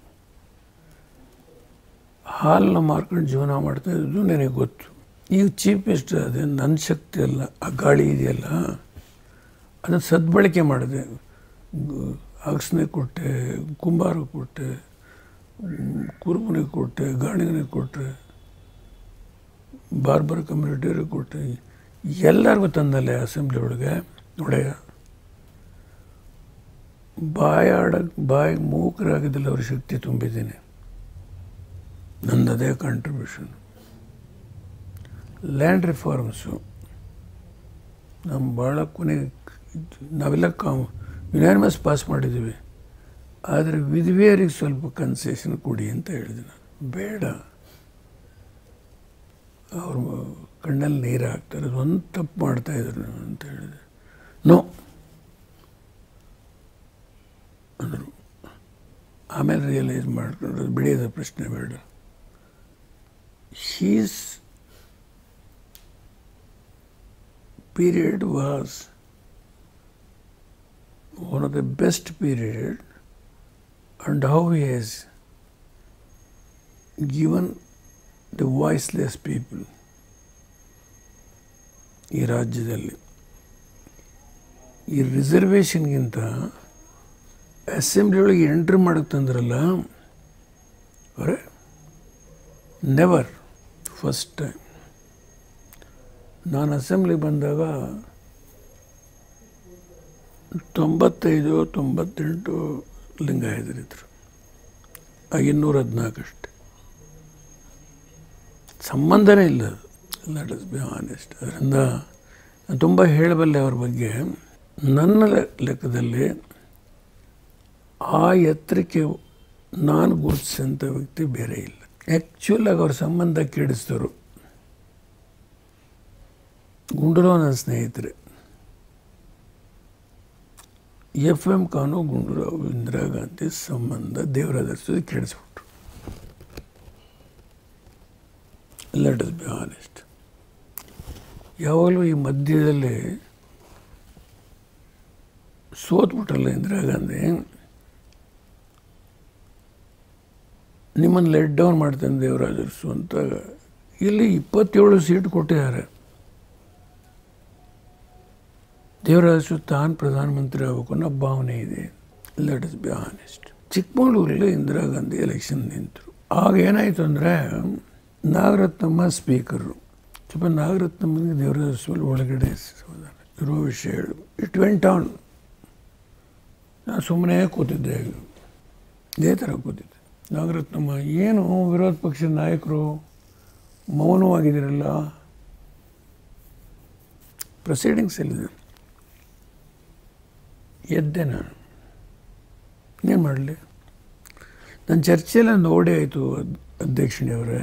ಹಾಲನ್ನ ಮಾರ್ಕೊಂಡು ಜೀವನ ಮಾಡ್ತಾಯಿದ್ದು ನನಗೆ ಗೊತ್ತು. ಈಗ ಚೀಫ್ ಮಿನಿಸ್ಟರ್ ಅದೇ ನನ್ನ ಶಕ್ತಿ ಅಲ್ಲ, ಆ ಗಾಳಿ ಇದೆಯಲ್ಲ ಅದನ್ನು ಸದ್ಬಳಕೆ ಮಾಡಿದೆ. ಅಗಸನೆ ಕೊಟ್ಟೆ, ಕುಂಬಾರಿಗೆ ಕೊಟ್ಟೆ, ಕುರುಬನಿಗೆ ಕೊಟ್ಟೆ, ಗಾಣಿಗನಿಗೆ ಕೊಟ್ಟೆ, ಬಾರ್ಬರ್ ಕಮ್ಯುನಿಟಿಯವ್ರಿಗೆ ಕೊಟ್ಟೆ, ಎಲ್ಲರಿಗೂ ತಂದಲ್ಲೇ ಅಸೆಂಬ್ಲಿ ಒಳಗೆ. ನೋಡಯ್ಯ, ಬಾಯಿಗೆ ಮೂಕರಾಗಿದ್ದಲ್ಲಿ ಅವ್ರ ಶಕ್ತಿ ತುಂಬಿದ್ದೀನಿ. ನನ್ನದೇ ಕಾಂಟ್ರಿಬ್ಯೂಷನ್. ಲ್ಯಾಂಡ್ ರಿಫಾರ್ಮ್ಸು ನಮ್ಮ ಭಾಳ ಕೊನೆಗೆ ನಾವೆಲ್ಲ ಯುನಾನಿಮಸ್ ಪಾಸ್ ಮಾಡಿದ್ದೀವಿ. ಆದರೆ ವಿಧವೆಯರಿಗೆ ಸ್ವಲ್ಪ ಕನ್ಸೆಷನ್ ಕೊಡಿ ಅಂತ ಹೇಳಿದೆ ನಾನು. ಬೇಡ, ಅವ್ರ ಕಣ್ಣಲ್ಲಿ ನೀರು ಹಾಕ್ತಾರೆ, ಅದೊಂದು ತಪ್ಪು ಮಾಡ್ತಾಯಿದ್ರು ಅಂತ ಹೇಳಿದೆ. ನೋ ಅಂದರು. ಆಮೇಲೆ ರಿಯಲೈಸ್ ಮಾಡ್ಕೊಂಡ್ರೆ ಬಿಡಿಯೋದ ಪ್ರಶ್ನೆ ಬೇಡ. His period was one of the best period, and how he has given the voiceless people ಈ ರಾಜ್ಯದಲ್ಲಿ. ಈ ರಿಸರ್ವೇಷನ್ಗಿಂತ ಅಸೆಂಬ್ಲಿ ಒಳಗೆ ಎಂಟ್ರಿ ಮಾಡೋಕ್ಕೆ ತಂದ್ರಲ್ಲ ಅವರೇ, ನೆವರ್. ಫಸ್ಟ್ ಟೈಮ್ ನಾನು ಅಸೆಂಬ್ಲಿಗೆ ಬಂದಾಗ 95-98 ಲಿಂಗಾಯತರಿದ್ದರು. 214 ಅಷ್ಟೆ. ಸಂಬಂಧನೇ ಇಲ್ಲ ಅದು. Let us be honest. ಅದರಿಂದ ನಾನು ತುಂಬ ಹೇಳಬಲ್ಲೆ ಅವ್ರ ಬಗ್ಗೆ. ನನ್ನ ಲೆಕ್ಕದಲ್ಲಿ ಆ ಎತ್ತರಕ್ಕೆ ನಾನು ಗುರುತಿಸಿದಂಥ ವ್ಯಕ್ತಿ ಬೇರೆ ಇಲ್ಲ. ಆ್ಯಕ್ಚುಲಾಗಿ ಅವ್ರ ಸಂಬಂಧ ಕೆಡಿಸಿದವರು ಗುಂಡೂರಾವ್ ನನ್ನ ಸ್ನೇಹಿತರೆ. FM ಕಾನು ಗುಂಡೂರಾವ್ ಇಂದಿರಾ ಗಾಂಧಿ ಸಂಬಂಧ ದೇವರಾದರ್ಶದ ಕೆಡಿಸ್ಬಿಟ್ರು. Let us be honest. ಯಾವಾಗಲೂ ಈ ಮಧ್ಯದಲ್ಲಿ ಸೋತ್ಬಿಟ್ರಲ್ಲ ಇಂದಿರಾ ಗಾಂಧಿ, ನಿಮ್ಮನ್ನು ಲೆಟ್ ಡೌನ್ ಮಾಡ್ತೇನೆ ದೇವರಾದರ್ಶು ಅಂತ ಇಲ್ಲಿ 27 ಸೀಟ್ ಕೊಟ್ಟಿದ್ದಾರೆ. ದೇವರಾಜು ತಾನು ಪ್ರಧಾನಮಂತ್ರಿ ಆಗಬೇಕು ಅನ್ನೋ ಭಾವನೆ ಇದೆ. Let us be honest. ಚಿಕ್ಕಮಗಳೂರಲ್ಲಿ ಇಂದಿರಾ ಗಾಂಧಿ ಎಲೆಕ್ಷನ್ ನಿಂತರು. ಆಗ ಏನಾಯಿತು ಅಂದರೆ, ನಾಗರತ್ನಮ್ಮ ಸ್ಪೀಕರು. ಸ್ವಲ್ಪ ನಾಗರತ್ನಮ್ಮನಿಗೆ ದೇವರಾಜು ಮೇಲೆ ಒಳಗಡೆ ಇರೋ ವಿಷಯ ಹೇಳು. It went on. ನಾನು ಸುಮ್ಮನೆ ಕೂತಿದ್ದೆ, ಇದೇ ಥರ ಕೂತಿದ್ದೆ. ನಾಗರತ್ನಮ್ಮ, ಏನು ವಿರೋಧ ಪಕ್ಷದ ನಾಯಕರು ಮೌನವಾಗಿದ್ದೀರಲ್ಲ, ಪ್ರೊಸೀಡಿಂಗ್ಸ್ ಎಲ್ಲಿದೆ? ಎದ್ದೆ ನಾನು. ಏನು ಮಾಡಲಿ? ನನ್ನ ಚರ್ಚೆಲ್ಲ ನೋಡಿ ಆಯಿತು. ಅಧ್ಯಕ್ಷಣಿಯವರೇ,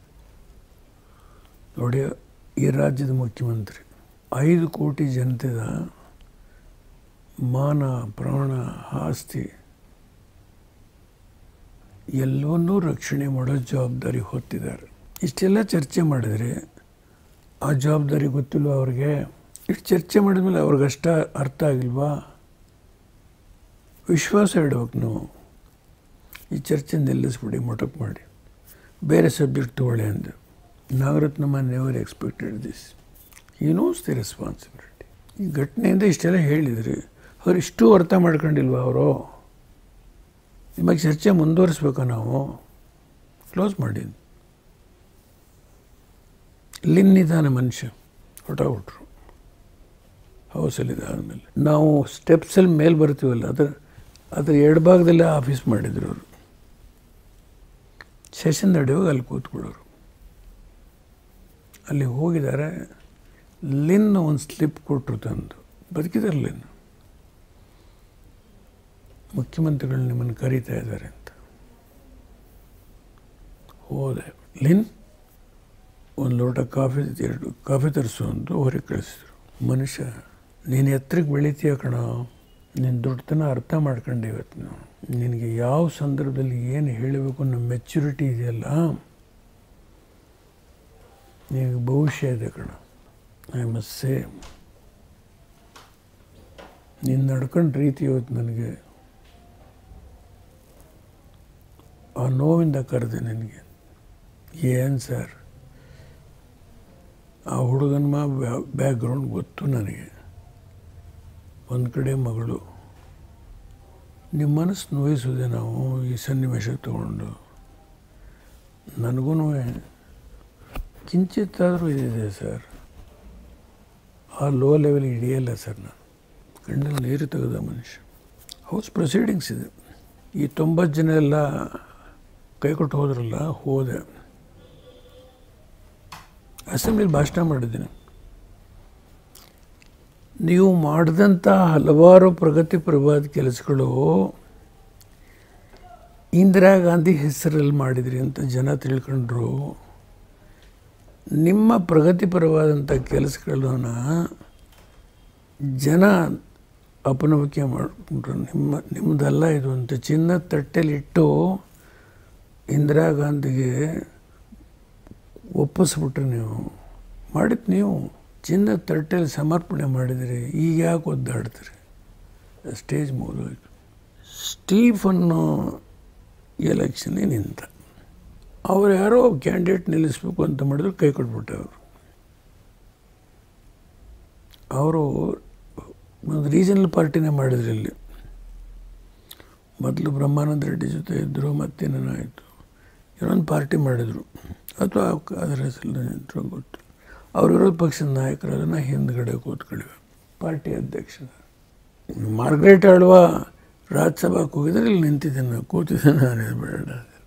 ನೋಡಿ, ಈ ರಾಜ್ಯದ ಮುಖ್ಯಮಂತ್ರಿ 5 ಕೋಟಿ ಜನತೆದ ಮಾನ ಪ್ರಾಣ ಆಸ್ತಿ ಎಲ್ಲವನ್ನೂ ರಕ್ಷಣೆ ಮಾಡೋ ಜವಾಬ್ದಾರಿ ಹೊತ್ತಿದ್ದಾರೆ. ಇಷ್ಟೆಲ್ಲ ಚರ್ಚೆ ಮಾಡಿದರೆ ಆ ಜವಾಬ್ದಾರಿ ಗೊತ್ತಿಲ್ವ ಅವ್ರಿಗೆ? ಇಷ್ಟು ಚರ್ಚೆ ಮಾಡಿದ್ಮೇಲೆ ಅವ್ರಿಗಷ್ಟ ಅರ್ಥ ಆಗಿಲ್ವಾ? ವಿಶ್ವಾಸ ಇಡ್ಬೇಕು ನಾವು. ಈ ಚರ್ಚೆ ನಿಲ್ಲಿಸ್ಬಿಡಿ, ಮೊಟಕು ಮಾಡಿ ಬೇರೆ ಸಬ್ಜೆಕ್ಟ್ ತೊಗೊಳ್ಳಿ ಅಂದೆ. Nagaratnamma never expected this. He knows the responsibility. ಈ ಘಟನೆಯಿಂದ ಇಷ್ಟೆಲ್ಲ ಹೇಳಿದ್ರಿ, ಅವ್ರು ಇಷ್ಟು ಅರ್ಥ ಮಾಡ್ಕೊಂಡಿಲ್ವ ಅವರು? ನಿಮಗೆ ಚರ್ಚೆ ಮುಂದುವರಿಸ್ಬೇಕಾ ನಾವು? ಕ್ಲೋಸ್ ಮಾಡಿ. ಇಲ್ಲಿದ್ದಾನೆ ಮನುಷ್ಯ, ಹೊಟ್ಟರು ಹೌಸಲ್ಲಿದೆ. ಆದಮೇಲೆ ನಾವು ಸ್ಟೆಪ್ಸಲ್ಲಿ ಮೇಲೆ ಬರ್ತೀವಲ್ಲ, ಅದ್ರ ಎಡಭಾಗದಲ್ಲೇ ಆಫೀಸ್ ಮಾಡಿದ್ರು ಅವರು. ಸೆಷನ್ ನಡೆಯುವಾಗ ಅಲ್ಲಿ ಕೂತ್ಕೊಳ್ಳೋರು. ಅಲ್ಲಿ ಹೋಗಿದ್ದಾರೆ. ಲಿನ್ ಒಂದು ಸ್ಲಿಪ್ ಕೊಟ್ಟರು ತಂದು. ಬದುಕಿದ್ದಾರೆ ಲಿನ್. ಮುಖ್ಯಮಂತ್ರಿಗಳು ನಿಮ್ಮನ್ನು ಕರೀತಾ ಇದ್ದಾರೆ ಅಂತ ಹೋದೆ. ಲಿನ್ ಒಂದು ಲೋಟ ಕಾಫಿ ತರಿಸು ಅಂತ ಹೊರಗೆ ಕಳಿಸಿದ್ರು. ಮನುಷ್ಯ, ನೀನು ಎತ್ತರಕ್ಕೆ ಬೆಳಿತೀಯ ಕಣ, ನಿನ್ನ ದೊಡ್ಡತನ ಅರ್ಥ ಮಾಡ್ಕೊಂಡೆ ಇವತ್ತು ನಾವು. ನಿನಗೆ ಯಾವ ಸಂದರ್ಭದಲ್ಲಿ ಏನು ಹೇಳಬೇಕು ಅನ್ನೋ ಮೆಚ್ಯೂರಿಟಿ ಇದೆಯಲ್ಲ, ನಿನಗೆ ಭವಿಷ್ಯ ಇದೆ ಕಣ. ಐ ಮಸ್ಟ್ ಸೇ, ನೀನು ನಡ್ಕೊಂಡು ರೀತಿ ಇವತ್ತು ನನಗೆ ಆ ನೋವಿಂದ ಕರೆದೆ ನಿನಗೆ. ಏನು ಸರ್, ಆ ಹುಡುಗನ ಬ್ಯಾಕ್ಗ್ರೌಂಡ್ ಗೊತ್ತು ನನಗೆ. ಒಂದು ಕಡೆ ಮಗಳು. ನಿಮ್ಮ ಮನಸ್ಸು ನೋಯಿಸೋದೆ ನಾವು ಈ ಸನ್ನಿವೇಶ ತಗೊಂಡು. ನನಗೂ ಕಿಂಚಿತ್ತಾದರೂ ಇದಿದೆ ಸರ್. ಆ ಲೋ ಲೆವೆಲ್ ಹಿಡಿಯಲ್ಲ ಸರ್. ನಾನು ಕಣ್ಣಲ್ಲಿ ನೀರು ತೆಗೆದ ಮನುಷ್ಯ. ಹೌಸ್ ಪ್ರೊಸೀಡಿಂಗ್ಸ್ ಇದೆ. ಈ 90 ಜನ ಎಲ್ಲ ಕೈ ಕೊಟ್ಟು ಹೋದ್ರಲ್ಲ, ಹೋದೆ. ಅಸೆಂಬ್ಲಿಲಿ ಭಾಷಣ ಮಾಡಿದ್ದೀನಿ. ನೀವು ಮಾಡಿದಂಥ ಹಲವಾರು ಪ್ರಗತಿಪರವಾದ ಕೆಲಸಗಳು ಇಂದಿರಾ ಗಾಂಧಿ ಹೆಸರಲ್ಲಿ ಮಾಡಿದ್ರಿ ಅಂತ ಜನ ತಿಳ್ಕೊಂಡ್ರು. ನಿಮ್ಮ ಪ್ರಗತಿಪರವಾದಂಥ ಕೆಲಸಗಳನ್ನು ಜನ ಅಪನಂಬಿಕೆ ಮಾಡಿಕೊಂಡ್ರು. ನಿಮ್ಮದಲ್ಲ ಇದು ಅಂತ ಚಿನ್ನದ ತಟ್ಟೆಲಿಟ್ಟು ಇಂದಿರಾ ಗಾಂಧಿಗೆ ಒಪ್ಪಿಸ್ಬಿಟ್ರೆ ನೀವು ಮಾಡಿದ್ದು. ನೀವು ಚಿನ್ನದ ತಟ್ಟೆಯಲ್ಲಿ ಸಮರ್ಪಣೆ ಮಾಡಿದಿರಿ. ಈಗ ಯಾಕೆ ಒದ್ದಾಡ್ತೀರಿ? ಸ್ಟೇಜ್ ಮುಗಿದೋಯ್ತು. ಸ್ಟೀಫನ್ನು ಎಲೆಕ್ಷನ್ಗೆ ನಿಂತ. ಅವ್ರು ಯಾರೋ ಕ್ಯಾಂಡಿಡೇಟ್ ನಿಲ್ಲಿಸ್ಬೇಕು ಅಂತ ಮಾಡಿದ್ರು, ಕೈ ಕೊಟ್ಬಿಟ್ಟೆ ಅವರು. ಅವರು ಒಂದು ರೀಜನಲ್ ಪಾರ್ಟಿನೇ ಮಾಡಿದ್ರು ಇಲ್ಲಿ. ಮೊದಲು ಬ್ರಹ್ಮಾನಂದ ರೆಡ್ಡಿ ಜೊತೆ ಇದ್ದರು, ಮತ್ತೇನೇನಾಯಿತು, ಇನ್ನೊಂದು ಪಾರ್ಟಿ ಮಾಡಿದರು. ಅಥವಾ ಅದರ ಹೆಸರು ನಿಂತರು ಗೊತ್ತು. ಅವ್ರ ವಿರೋಧ ಪಕ್ಷದ ನಾಯಕರು ಅದನ್ನು ಹಿಂದ್ಗಡೆ ಕೂತ್ಕೊಳ್ಳಿವೆ. ಪಾರ್ಟಿ ಅಧ್ಯಕ್ಷ ಮಾರ್ಗ್ರೆಟ್ ಆಳ್ವ ರಾಜ್ಯಸಭಾಕ್ಕೆ ಹೋಗಿದ್ರೆ ಇಲ್ಲಿ ನಿಂತಿದ್ದೇನೆ, ಕೂತಿದ್ದೇನೆ. ನಾನು ಬೇಡ.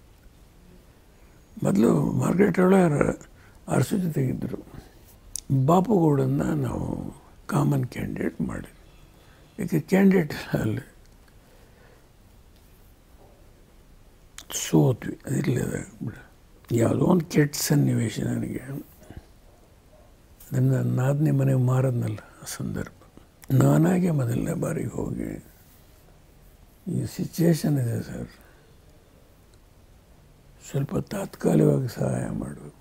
ಮೊದಲು ಮಾರ್ಗ್ರೆಟ್ ಆಳ್ವ ಅರಸು ತೆಗಿದ್ದರು. ಬಾಪುಗೌಡನ್ನ ನಾವು ಕಾಮನ್ ಕ್ಯಾಂಡಿಡೇಟ್ ಮಾಡಿದ್ವಿ. ಯಾಕೆ ಕ್ಯಾಂಡಿಡೇಟ್ ಅಲ್ಲಿ ಸೋತ್ವಿ. ಅದಿರಲಿಲ್ಲ ಬಿಡ. ಯಾವುದೋ ಒಂದು ಕೆಟ್ಟ ಸನ್ನಿವೇಶ ನನಗೆ. ಅದನ್ನು ನಾದನೇ ಮನೆಗೆ ಮಾರದ್ನಲ್ಲ ಆ ಸಂದರ್ಭ. ನಾನಾಗೆ ಮೊದಲನೇ ಬಾರಿಗೆ ಹೋಗಿ ಈ ಸಿಚುವೇಶನ್ ಇದೆ ಸರ್, ಸ್ವಲ್ಪ ತಾತ್ಕಾಲಿಕವಾಗಿ ಸಹಾಯ ಮಾಡಬೇಕು.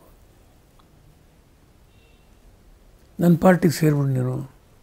ನನ್ನ ಪಾರ್ಟಿಗೆ ಸೇರ್ಬಿಡು ನೀನು,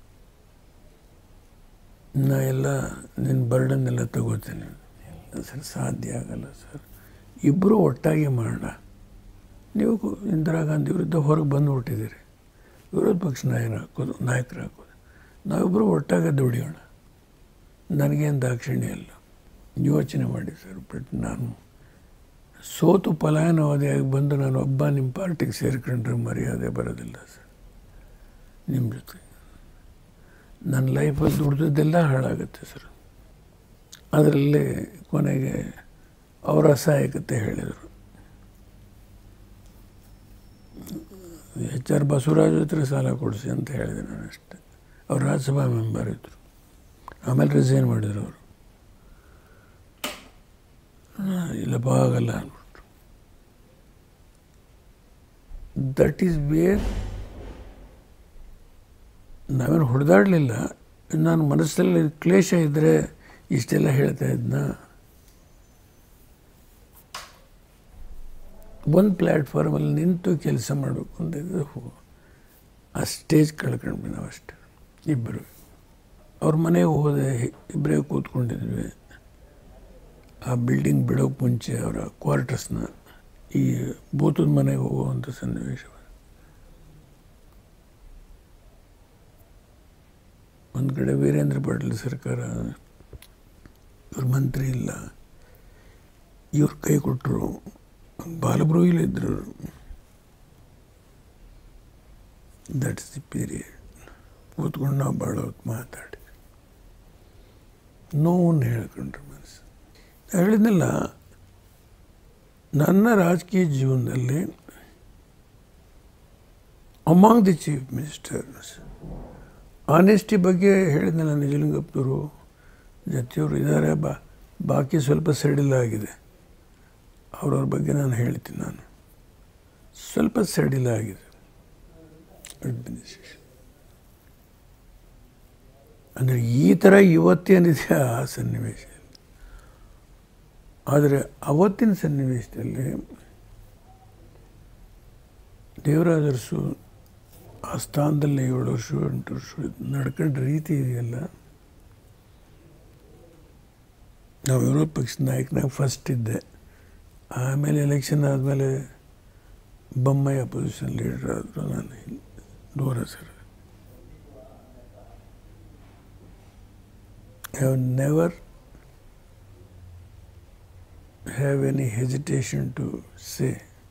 ನಾ ಎಲ್ಲ ನಿನ್ನ ಬರ್ಡನ್ನೆಲ್ಲ ತಗೋತೀನಿ. ಸರ್ ಸಾಧ್ಯ ಆಗಲ್ಲ ಸರ್, ಇಬ್ಬರು ಒಟ್ಟಾಗಿ ಮಾಡೋಣ. ನೀವು ಇಂದಿರಾ ಗಾಂಧಿ ವಿರುದ್ಧ ಹೊರಗೆ ಬಂದುಬಿಟ್ಟಿದ್ದೀರಿ, ವಿರೋಧ ಪಕ್ಷ ನಾಯಕರು ಹಾಕೋದು. ನಾವಿಬ್ಬರು ಒಟ್ಟಾಗಿ ದುಡಿಯೋಣ. ನನಗೇನು ದಾಕ್ಷಿಣ್ಯ ಇಲ್ಲ, ಯೋಚನೆ ಮಾಡಿ ಸರ್. ಬಟ್ ನಾನು ಸೋತು ಪಲಾಯನವಾದಿಯಾಗಿ ಬಂದು ನಾನು ಒಬ್ಬ ನಿಮ್ಮ ಪಾರ್ಟಿಗೆ ಸೇರ್ಕೊಂಡ್ರೆ ಮರ್ಯಾದೆ ಬರೋದಿಲ್ಲ ಸರ್. ನಿಮ್ಮ ಜೊತೆ ನನ್ನ ಲೈಫಲ್ಲಿ ದುಡ್ದದ್ದೆಲ್ಲ ಹಾಳಾಗುತ್ತೆ ಸರ್. ಅದರಲ್ಲಿ ಕೊನೆಗೆ ಅವರ ಅಸಹಾಯಕತೆ ಹೇಳಿದರು. HR ಬಸವರಾಜ್ ಹತ್ರ ಸಾಲ ಕೊಡಿಸಿ ಅಂತ ಹೇಳಿದೆ ನಾನು ಅಷ್ಟೇ. ಅವ್ರು ರಾಜ್ಯಸಭಾ ಮೆಂಬರ್ ಇದ್ದರು, ಆಮೇಲೆ ರಿಸೈನ್ ಮಾಡಿದರು ಅವರು. ಇಲ್ಲಪ್ಪ ಆಗಲ್ಲ ಅಂದ್ಬಿಟ್ರು. ದಟ್ ಈಸ್ ವೇರ್ ನಾವೇನು ಹೊಡೆದಾಡಲಿಲ್ಲ. ನಾನು ಮನಸ್ಸಲ್ಲಿ ಕ್ಲೇಶ ಇದ್ದರೆ ಇಷ್ಟೆಲ್ಲ ಹೇಳ್ತಾ ಇದ್ನ. ಒಂದು ಪ್ಲ್ಯಾಟ್ಫಾರ್ಮಲ್ಲಿ ನಿಂತು ಕೆಲಸ ಮಾಡಬೇಕು ಅಂತಿದ್ದು ಆ ಸ್ಟೇಜ್ ಕಳ್ಕೊಂಡ್ವಿ ನಾವು ಅಷ್ಟೇ. ಇಬ್ಬರು ಅವ್ರ ಮನೆಗೆ ಹೋದೆ, ಇಬ್ಬರೇ ಕೂತ್ಕೊಂಡಿದ್ವಿ. ಆ ಬಿಲ್ಡಿಂಗ್ ಬಿಡೋಕ್ಕೆ ಮುಂಚೆ ಅವರ ಕ್ವಾರ್ಟರ್ಸ್ನ ಈ ಭೂತದ ಮನೆಗೆ ಹೋಗುವಂಥ ಸನ್ನಿವೇಶ. ಒಂದು ಕಡೆ ವೀರೇಂದ್ರ ಪಾಟೀಲ್ ಸರ್ಕಾರ, ಇವ್ರ ಮಂತ್ರಿ ಇಲ್ಲ, ಇವ್ರ ಕೈ ಕೊಟ್ಟರು. ಬಾಲಬ್ರೂಹಿಲಿದ್ದರು. That's the period. ಕೂತ್ಕೊಂಡು ನಾವು ಭಾಳ ಹೊತ್ತು ಮಾತಾಡಿ ನೋವನ್ನು ಹೇಳ್ಕೊಂಡ್ರು ಮನಸ್ಸು. ಹೇಳಿದ್ನಲ್ಲ, ನನ್ನ ರಾಜಕೀಯ ಜೀವನದಲ್ಲಿ among the chief ministers honesty ಬಗ್ಗೆ ಹೇಳಿದ್ನಲ್ಲ. ನಿಜಲಿಂಗಪ್ಪನವರು ಜೊತೆಯವರು ಇದ್ದಾರೆ, ಬಾಕಿ ಸ್ವಲ್ಪ ಸಡಿಲ ಆಗಿದೆ. ಅವ್ರವ್ರ ಬಗ್ಗೆ ನಾನು ಹೇಳ್ತೀನಿ. ನಾನು ಸ್ವಲ್ಪ ಸಡಿಲ ಆಗಿದೆ ಅಡ್ಮಿನಿಸ್ಟ್ರೇಷನ್. ಅಂದರೆ ಈ ಥರ ಇವತ್ತೇನಿದೆ ಆ ಸನ್ನಿವೇಶ. ಆದರೆ ಅವತ್ತಿನ ಸನ್ನಿವೇಶದಲ್ಲಿ ದೇವರಾಜ ಅರಸು ಆ ಸ್ಥಾನದಲ್ಲಿ 7 ವರ್ಷ 8 ವರ್ಷ ನಡ್ಕೊಂಡ ರೀತಿ ಇದೆಯಲ್ಲ, ನಾವು ವಿರೋಧ ಪಕ್ಷದ ನಾಯಕನಾಗ ಫಸ್ಟ್ ಇದ್ದೆ. ಆಮೇಲೆ ಎಲೆಕ್ಷನ್ ಆದಮೇಲೆ ಬೊಮ್ಮಾಯಿ ಅಪೋಸಿಷನ್ ಲೀಡರ್ ಆದರು, ನಾನು ದೂರ sir. I have never have any hesitation to say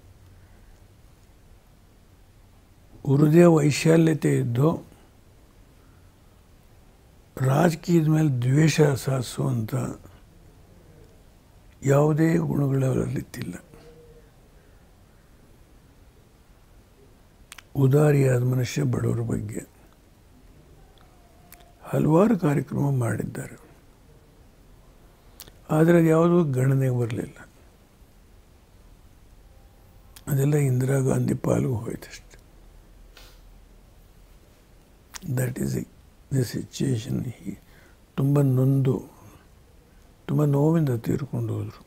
ಹೃದಯ ವೈಶಾಲ್ಯತೆ ಇದ್ದು ರಾಜಕೀಯದ ಮೇಲೆ ದ್ವೇಷ ಸಾಧಿಸುವಂಥ ಯಾವುದೇ ಗುಣಗಳು ಅವರಲ್ಲಿತ್ತಿಲ್ಲ. ಉದಾರಿಯಾದ ಮನುಷ್ಯ. ಬಡವರ ಬಗ್ಗೆ ಹಲವಾರು ಕಾರ್ಯಕ್ರಮ ಮಾಡಿದ್ದಾರೆ, ಆದರೆ ಅದು ಯಾವುದೂ ಗಣನೆಗೆ ಬರಲಿಲ್ಲ. ಅದೆಲ್ಲ ಇಂದಿರಾ ಗಾಂಧಿ ಪಾಲ್ಗೂ ಹೋಯ್ತಷ್ಟೆ. That is the situation. ತುಂಬ ನೊಂದು, ತುಂಬ ನೋವಿಂದ ತೀರ್ಕೊಂಡು ಹೋದರು.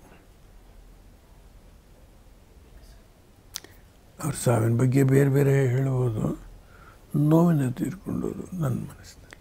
ಅವ್ರ ಸಾವಿನ ಬಗ್ಗೆ ಬೇರೆ ಬೇರೆ ಹೇಳ್ಬೋದು, ನೋವಿಂದ ತೀರ್ಕೊಂಡು ಹೋದರು ನನ್ನ ಮನಸ್ಸಿನಲ್ಲಿ.